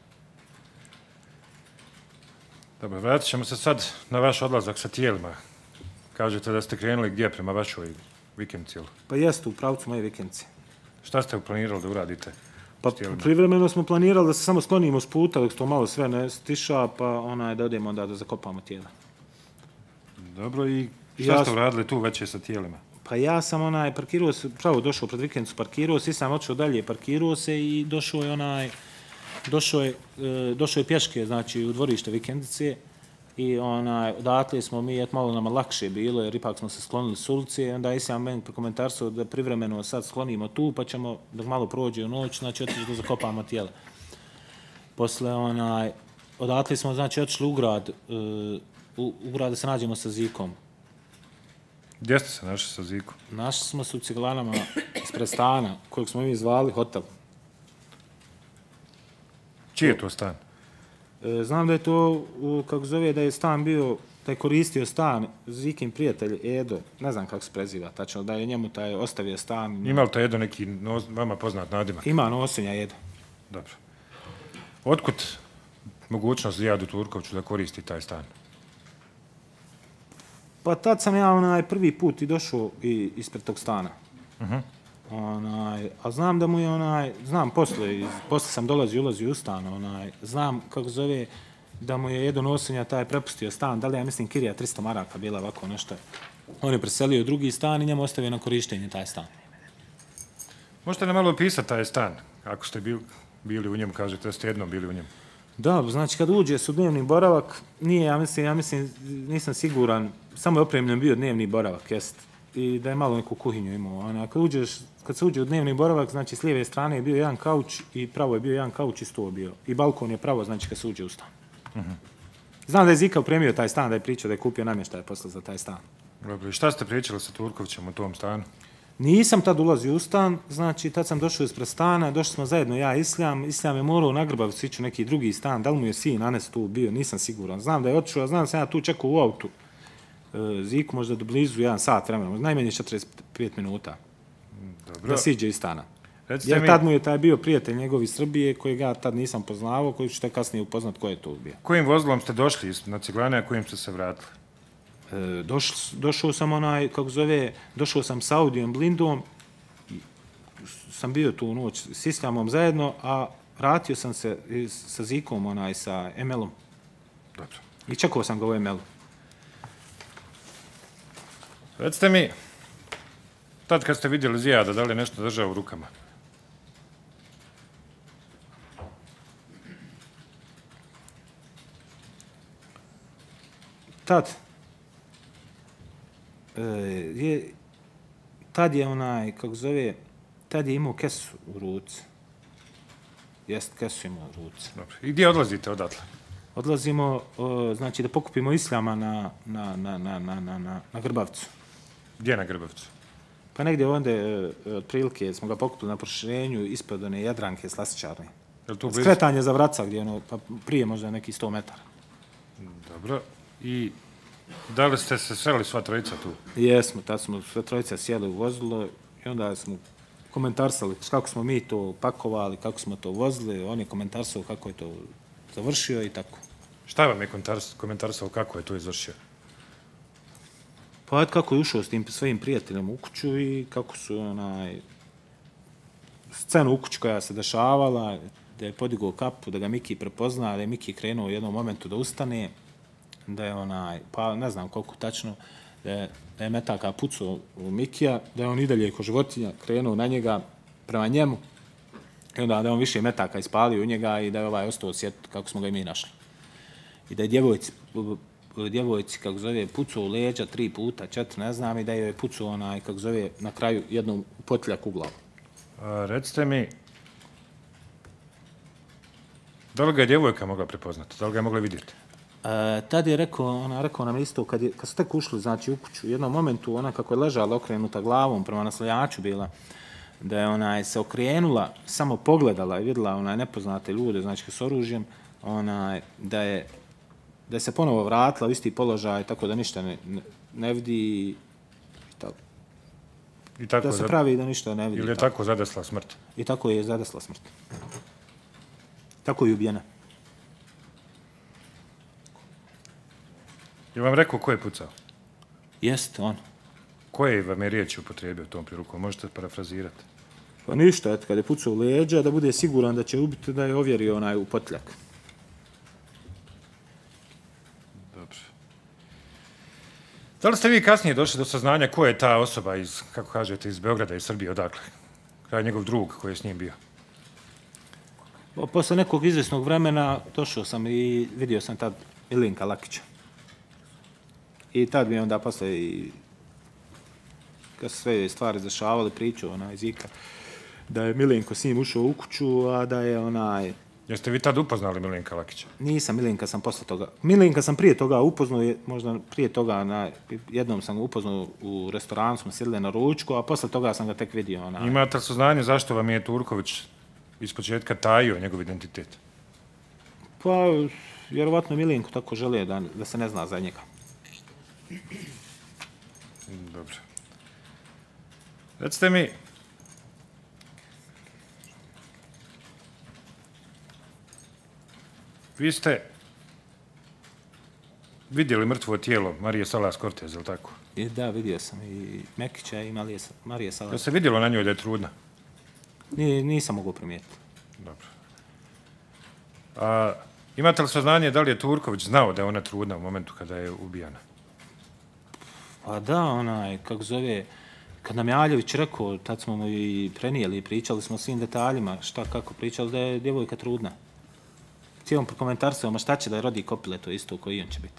Dobro, vratit ćemo se sad na vaš odlazak sa tijelima. Kažete da ste krenuli gdje prema vašoj vikendici? Pa jeste, u pravcu moje vikendice. Šta ste planirali da uradite? Pa privremeno smo planirali da se samo sklonimo s puta dok to malo sve ne stiša, pa da odemo onda da zakopamo tijela. Dobro, i šta ste uradili tu već sa tijelima? Pa ja sam parkirao se, pravo došao pred vikendicu, parkirao se i sam otišao dalje, parkirao se i došao je pješke, znači u dvorište vikendice i odatle smo mi, malo nama lakše bilo, jer ipak smo se sklonili s ulice i onda je sam meni prokomentarsao da privremeno sad sklonimo tu, pa ćemo, dok malo prođe u noć, znači otići da zakopamo tijela. Posle, odatle smo, znači, otišli u grad da se nađemo sa Zikom. Gdje ste se našli sa Zikom? Našli smo se u Ciglanama ispred stana, kojeg smo mi zvali hotel. Čiji je to stan? Znam da je to, kako zove, da je stan bio, da je koristio stan Zikin prijatelj Edo, ne znam kako se preziva tačno, da je njemu taj ostavio stan. Ima li to Edo neki vama poznat nadimak? Ima Nosenja Edo. Dobro. Otkud mogućnost Zijadu Turkoviću da koristi taj stan? Pa tad sam ja prvi put i došao ispred tog stana. A znam da mu je znam posle sam dolazio i ulazio u stan, znam kako zove da mu je jedan Osenja taj prepustio stan, da li ja mislim Kirija 300 maraka bila ovako nešto. On je preselio u drugi stan i njemu ostavio na korištenje taj stan. Možete nam malo opisati taj stan, ako ste bili u njemu, kažete da ste jednom bili u njemu. Da, znači kad uđe su dnevni boravak, nije, ja mislim, nisam siguran, samo je opremljen bio dnevni boravak, jest, i da je malo neku kuhinju imao. Kad se uđe u dnevni boravak, znači s lijeve strane je bio jedan kauč i pravo je bio jedan kauč i sto bio. I balkon je pravo, znači kad se uđe u stan. Znam da je Zika opremio taj stan, da je pričao da je kupio namještaj posle za taj stan. Dobro, i šta ste pričali sa Turkovićem u tom stanu? Nisam tad ulazio u stan, znači tad sam došao ispred stana, došli smo zajedno ja i Isljam je morao na Grbavicu ići u neki drugi stan, da li mu je sin Anes tu bio, nisam siguran. Znam da je otišao, a znam da sam ja tu čekao u autu. Ziku možda do blizu 1 sat vremena, najmanje 45 minuta. Dobro. Da siđe iz stana. Jer tad mu je taj bio prijatelj njegov iz Srbije, kojeg ja tad nisam poznavao, koji ću te kasnije upoznat ko je to bio. Kojim vozilom ste došli na Ciglane, a kojim ste se vratili? Došao sam došao sam sa Audijom Blindom, sam bio tu u noć s Islamom zajedno, a vratio sam se sa Zikom, sa ML-om. Dobro. I čekao sam ga u ML-u. Recite mi, tad kad ste vidjeli Zijada, da li je nešto držao u rukama? Tad tad je imao kesu u ruci. Jest, kesu imao u ruci. Dobro. I gdje odlazite odatle? Odlazimo, znači da pokupimo Isljama na Grbavcu. Gdje na Grbavcu? Pa negdje onda, otprilike, smo ga pokupili na proširenju ispod one Jadranke Slasičarne. Skretanje za Vraca, gdje pa prije možda neki 100 metara. Dobro. I da li ste se sreli sva trojica tu? Jesmo, tad smo sve trojica sjeli u vozilo i onda smo komentarsali kako smo mi to pakovali, kako smo to vozili, on je komentarsao kako je to završio i tako. Šta vam je komentarsao kako je to izvršio? Pa kako je ušao s tim svojim prijateljem u kuću i kako su scenu u kuću koja se dešavala, da je podigao kapu, da ga Miki prepozna, da je Miki krenuo u jednom momentu da ustane, da je pa ne znam koliko tačno, da je metaka pucao u Mikija, da je on i dalje ko životinja krenuo na njega, prema njemu, i onda da je on više metaka ispalio u njega i da je ostao sjetiti kako smo ga i mi našli. I da je djevojci, kako zove, pucao u leđa 3 puta, 4, ne znam, i da je pucao kako zove, na kraju jednom potiljak u glavu. Recite mi, da li ga je djevojka mogla prepoznati, da li ga je mogla vidjeti? Tad je rekao nam isto, kad su tek ušli, znači, u kuću, u jednom momentu, ona kako je ležala okrenuta glavom prema naslanjaču bila, da je se okrenula, samo pogledala i vidjela nepoznate ljude, znači s oružjem, da je se ponovo vratila u isti položaj, tako da ništa ne vidi i da se pravi da ništa ne vidi. Ili je tako zadesla smrt? I tako je zadesla smrt. Tako je ubijena. Je vam rekao ko je pucao? Jeste, on. Koje vam je riječi upotrijebio tom prilikom? Možete parafrazirati? Pa ništa, eto, kad je pucao u leđa, da bude siguran da će ubiti, da je ovjerio u potljak. Dobro. Da li ste vi kasnije došli do saznanja ko je ta osoba iz, kako kažete, iz Beograda, iz Srbije, odakle? Kaj je njegov drug koji je s njim bio? Posle nekog izvjesnog vremena došao sam i vidio sam tad Milinka Lakića. I tad mi onda posle, kad su sve stvari zašavali, pričao iz Ika, da je Milenko s njim ušao u kuću, a da je Jeste vi tad upoznali Milenka Lakića? Nisam, Milenka sam posle toga. Milenka sam prije toga upoznao, možda prije toga, jednom sam ga upoznao u restoranu, smo sjedili na ručku, a posle toga sam ga tek vidio. Imate li saznanje zašto vam je Turković ispočetka tajio njegov identitet? Pa, vjerovatno Milenko tako želio da se ne zna za njega. Dobro. Recite mi, vi ste vidjeli mrtvo tijelo Marije Salas Kortez, je li tako? Da, vidio sam i Mekića i Marije Salas. Da se vidjelo na njoj da je trudna? Nisam mogao primijetiti. Dobro. A imate li saznanje da li je Turković znao da je ona trudna u momentu kada je ubijana? Pa da, kako zove, kad nam je Aljević rekao, tad smo mu i prenijeli, pričali smo o svim detaljima, šta, kako, pričali da je djevojka trudna. Cijelom prokomentarsao, šta će da je rodi Kopile, to isto koji on će biti.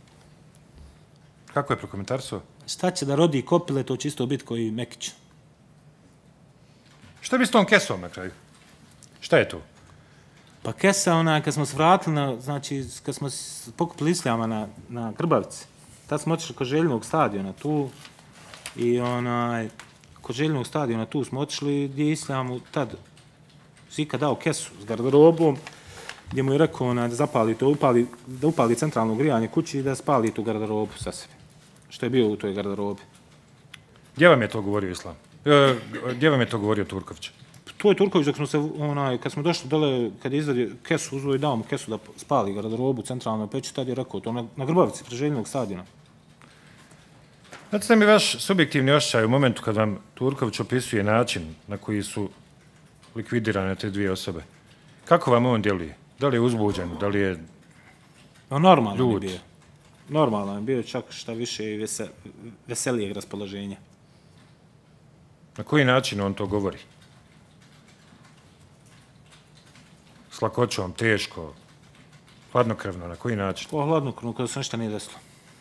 Kako je prokomentarsao? Šta će da rodi Kopile, to će isto biti koji Mekić. Šta bi s tom kesom na kraju? Šta je to? Pa kesa, kad smo se vratili, znači, kad smo pokupili Isljama na Grbavici, tad smo otišli kod Željinog stadiona tu i kod Željinog stadiona tu smo otišli gdje je Islamu tad Zika dao kesu s garderobom gdje mu je rekao da zapali to, da upali centralno grijanje kući i da spali tu garderobu sa sebe. Što je bio u toj garderobi. Gdje vam je to govorio Islam? Gdje vam je to govorio Turković? To je Turković, dok smo se, kad smo došli dole, kad je izvadio kesu, uzeo i dao mu kesu da spali garderobu centralno peći, tad je rekao to na Grbavici, pre Željinog stadiona. Znate mi vaš subjektivni osjećaj u momentu kad vam Turković opisuje način na koji su likvidirane te dvije osobe. Kako vam on djeluje? Da li je uzbuđen? Da li je normalno je bio. Normalno je bio, čak šta više i veselijeg raspoloženja. Na koji način on to govori? S lakoćom, teško, hladnokrvno, na koji način? Hladnokrvno, kada se ništa nije desilo.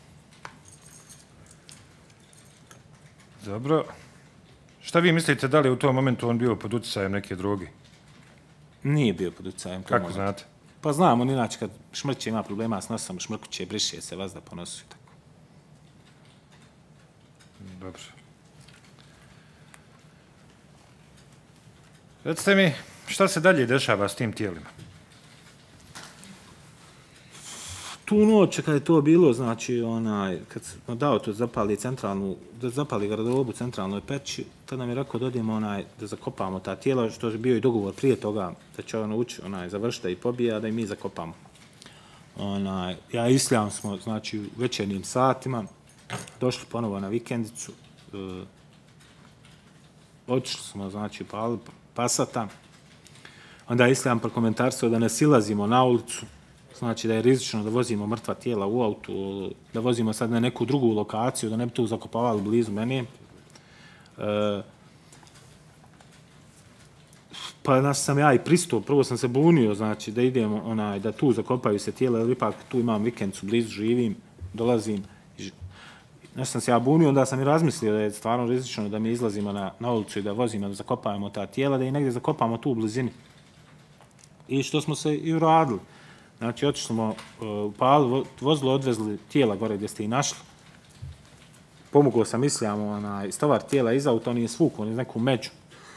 Dobro. Šta vi mislite, da li je u tom momentu on bio pod utjecajem neke droge? Nije bio pod utjecajem. Kako znate? Pa znam, on inače kad šmrće ima problema s nosom, šmrkuće, briše se, vazda po nosu i tako. Dobro. Recite mi, šta se dalje dešava s tim tijelima? Tu noć, kad je to bilo, znači, kad smo dao to da zapali garderobu centralnoj peći, tad nam je rekao da odemo da zakopamo ta tijela, što je bio i dogovor prije toga, da će ući, završiti i pobija, da i mi zakopamo. Ja i Isljam smo, znači, u večernjim satima, došli ponovo na vikendicu, otišli smo, znači, palili Pasata, onda je Isljam prokomentarsao da ne silazimo na ulicu, znači da je rizično da vozimo mrtva tijela u autu, da vozimo sad na neku drugu lokaciju, da ne bi tu zakopavali blizu mene. Pa sam ja i pristao, prvo sam se bunio, znači da idemo, da tu zakopaju se tijela, jer ipak tu imam vikendicu, blizu živim, dolazim. Znači sam se ja bunio, onda sam i razmislio da je stvarno rizično da mi izlazimo na ulicu i da vozimo, da zakopavamo ta tijela, da i negdje zakopamo tu u blizini. I što smo se i uradili. Znači, otišli smo upalili vozilo, odvezli tijela gore gdje ste ih našli. Pomogao sam Islijamu stovar tijela iz auta, on je svukao iz neku među.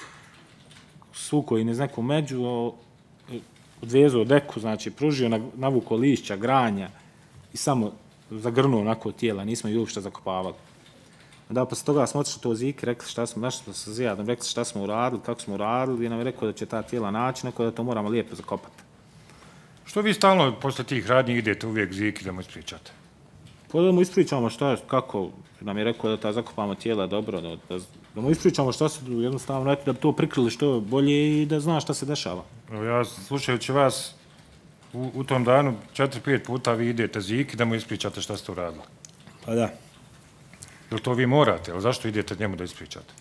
Svukao je iz neku među, odvezao deku, znači pružio, navukao lišća, granja i samo zagrnuo onako tijela, nismo ih uopšte zakopavali. Onda posle toga smo otišli to Ziki, rekli šta smo, našli sa Zijadom, rekli šta smo uradili, kako smo uradili i nam je rekao da će ta tijela naći, neko da to moramo lijepo zakopati. Što vi stalno posle tih radnji idete uvijek Ziki da mu ispričate? Pa da mu ispričamo šta, kako nam je rekao da ta zakopamo tijela dobro, da mu ispričamo šta se jednostavno, da bi to prikrili što bolje i da zna šta se dešava. Ja slušajući vas, u tom danu 4-5 puta vi idete Ziki da mu ispričate šta ste uradili. Pa da. Jel to vi morate, ali zašto idete njemu da ispričate?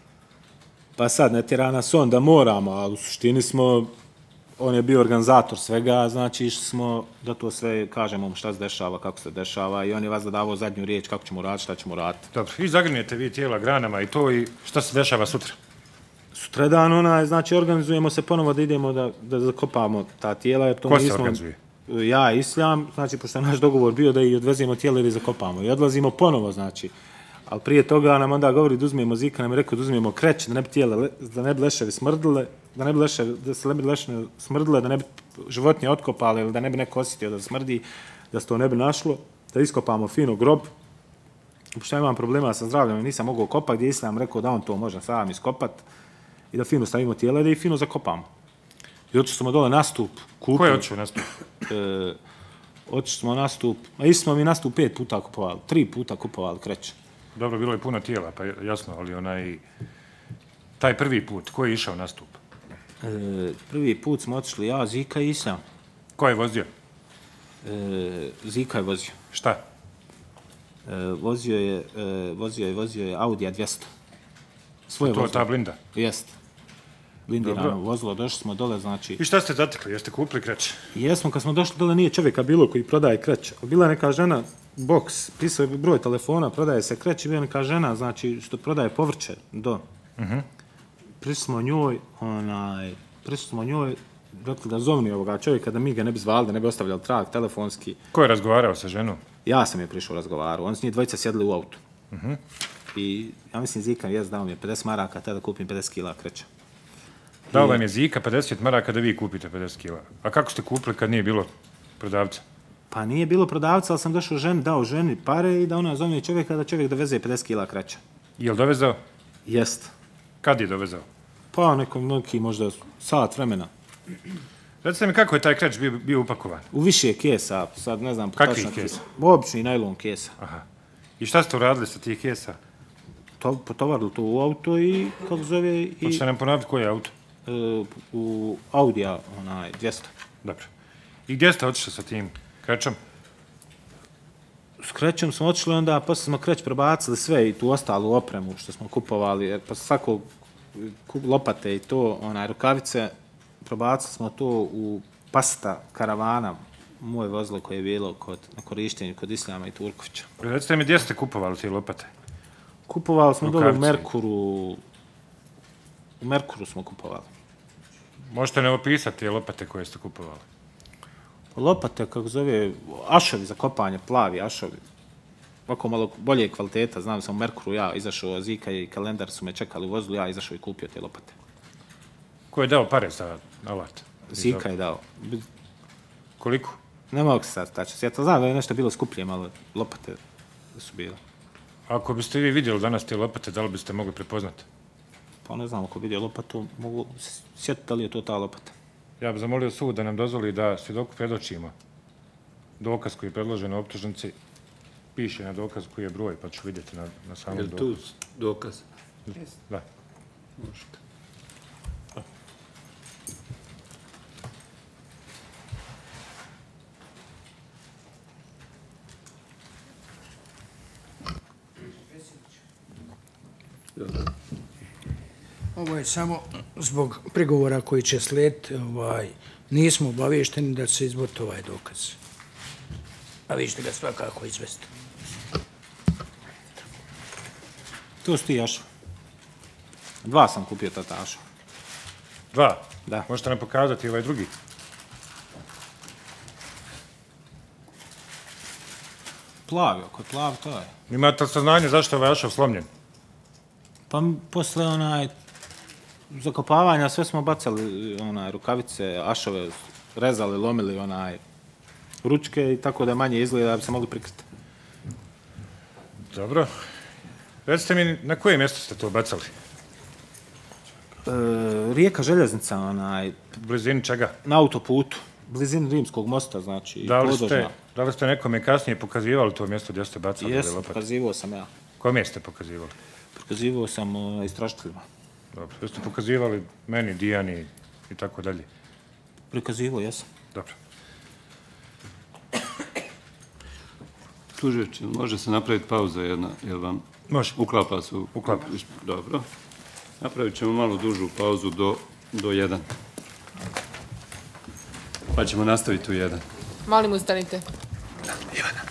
Pa sad, ne tjera nas on da moramo, ali u suštini smo, on je bio organizator svega, znači išli smo da to sve kažemo mu šta se dešava, kako se dešava i on je vas zadavao zadnju riječ kako ćemo raditi, šta ćemo raditi. Dobro, i zagrnijete vi tijela granama i to i šta se dešava sutra? Sutradan, znači organizujemo se ponovo da idemo da zakopamo ta tijela. Jer to ko se organizuje? Ja i Isljam, znači pošto je naš dogovor bio da i odvezemo tijela ili zakopamo i odlazimo ponovo, znači. Ali prije toga nam onda govori da uzmemo Zika, nam je rekao da uzmemo kreć, da ne bi tijela, da ne bi leševi smrdile, da se ne bi leševi smrdile, da ne bi životinje otkopali ili da ne bi neko osjetio da smrdi, da se to ne bi našlo, da iskopamo fino grob. Pošto ja imam problema sa zdravljem, nisam mogao kopati, gdje Islam rekao da on to može sam iskopati i da fino stavimo tijela i da ih fino zakopamo. I otišli smo dole nastup. Ko je otišao nastup? Otišli smo nastup, a isto smo mi nastup 5 puta kupovali, 3 puta kupovali kreće. Dobro, bilo je puno tijela, pa jasno, ali taj prvi put, ko je išao nastup? Prvi put smo otišli ja, Zika i Islam. Ko je vozio? Zika je vozio. Šta? Vozio je Audi A200. To je ta blinda? Jest. Blindirano vozilo, došli smo dole, znači... I šta ste zatekli? Jeste kupili kreć? Jesmo, kad smo došli dole nije čovjeka bilo koji prodaje kreć. Bila neka žena, boks, pisao je broj telefona, prodaje se kreć i bila neka žena, znači, što prodaje povrće, Prišli smo njoj, rekli da zovni ovoga čovjeka, da mi ga ne bi zvali, da ne bi ostavljali trag telefonski. Ko je razgovarao sa ženom? Ja sam je prišao razgovarao, oni s njih dvojica sjedli u autu. I ja mislim Zika je dao mi je 50 maraka, tada kupim 50 kila kreća. Dao vam je Zika 50 maraka da vi kupite 50 kila. A kako ste kupili kad nije bilo prodavca? Pa nije bilo prodavca, ali sam došao dao ženi pare i da ona zovne čovjeka da čovjek doveze 50 kila kreća. Je li dovezao? Jest. Kad je dovezao? Pa neki možda sat vremena. Recite mi kako je taj kreć bio upakovan? U više kesa, sad ne znam. Kakvih kesa? Obični najlon kesa. Aha. I šta ste uradili sa tih kesa? Potovarili to u auto i, kako zove... Hoćete nam ponoviti koji je auto? U Audija, 200. Dobro. I gdje ste otišli sa tim krećom? S krećom smo otišli, onda posle smo kreć prebacili sve i tu ostalu opremu što smo kupovali, jer posle svakog lopate i to, rukavice, prebacili smo to u pasta karavana, moje vozilo koje je bilo na korištenju kod Isljama i Turkovića. Recite mi gdje ste kupovali te lopate? Kupovali smo dole u Merkuru. U Merkuru smo kupovali. Možete ne opisati te lopate koje ste kupovali? Lopate, kako zove, ašovi za kopanje, plavi ašovi. Ovako malo bolje kvaliteta, znam sam u Merkuru, ja izašao, Zika i Kalendar su me čekali u vozilu, ja izašao i kupio te lopate. Ko je dao pare za alat? Zika je dao. Koliko? Ne mogu se sad tačno sjetiti, znam da je nešto bilo skuplje, malo lopate su bile. Ako biste vi vidjeli danas te lopate, da li biste mogli prepoznati? Pa ne znam, ako vidio lopatu, mogu sjetiti da li je to ta lopata. Ja bih zamolio sud da nam dozvoli da svjedoku predočimo dokaz koji je predložen u optužnici. Piše na dokaz koji je broj, pa ću vidjeti na samom dokazu. Je li tu dokaz? Da. Možete. Ovo je samo zbog prigovora koji će slijediti, nismo obavješteni da će se izvoditi ovaj dokaz. A vi ćete ga svakako izvesti. To su ti ašo. 2 sam kupio tata ašo. 2? Da. Možete nam pokazati ovaj drugi? Plavi, ako je plav, to je. Imate li saznanje zašto je ovaj ašov slomljen? Pa posle zakopavanja sve smo bacali rukavice, ašove, rezali, lomili ručke i tako da manje izgleda da bi se mogli prikriti. Dobro. Recite mi, na koje mjesto ste to bacali? Rijeka željeznica, Blizini čega? na autoputu, blizini Rimskog mosta, znači, podvožna. Da li ste nekome kasnije pokazivali to mjesto gdje ste bacali? Jesam, pokazivao sam ja. Kome ste pokazivali? Pokazivao sam istražiteljima. Dobro. Jeste pokazivali meni, Dijani i tako dalje? Prikazivao, jesam. Dobro. Tužilac, može se napraviti pauza jedna, jel vam? Može. Uklapa se? Uklapa. Dobro. Napravit ćemo malo dužu pauzu do 1. Pa ćemo nastaviti u 1. Molim, ustanite. Ivana.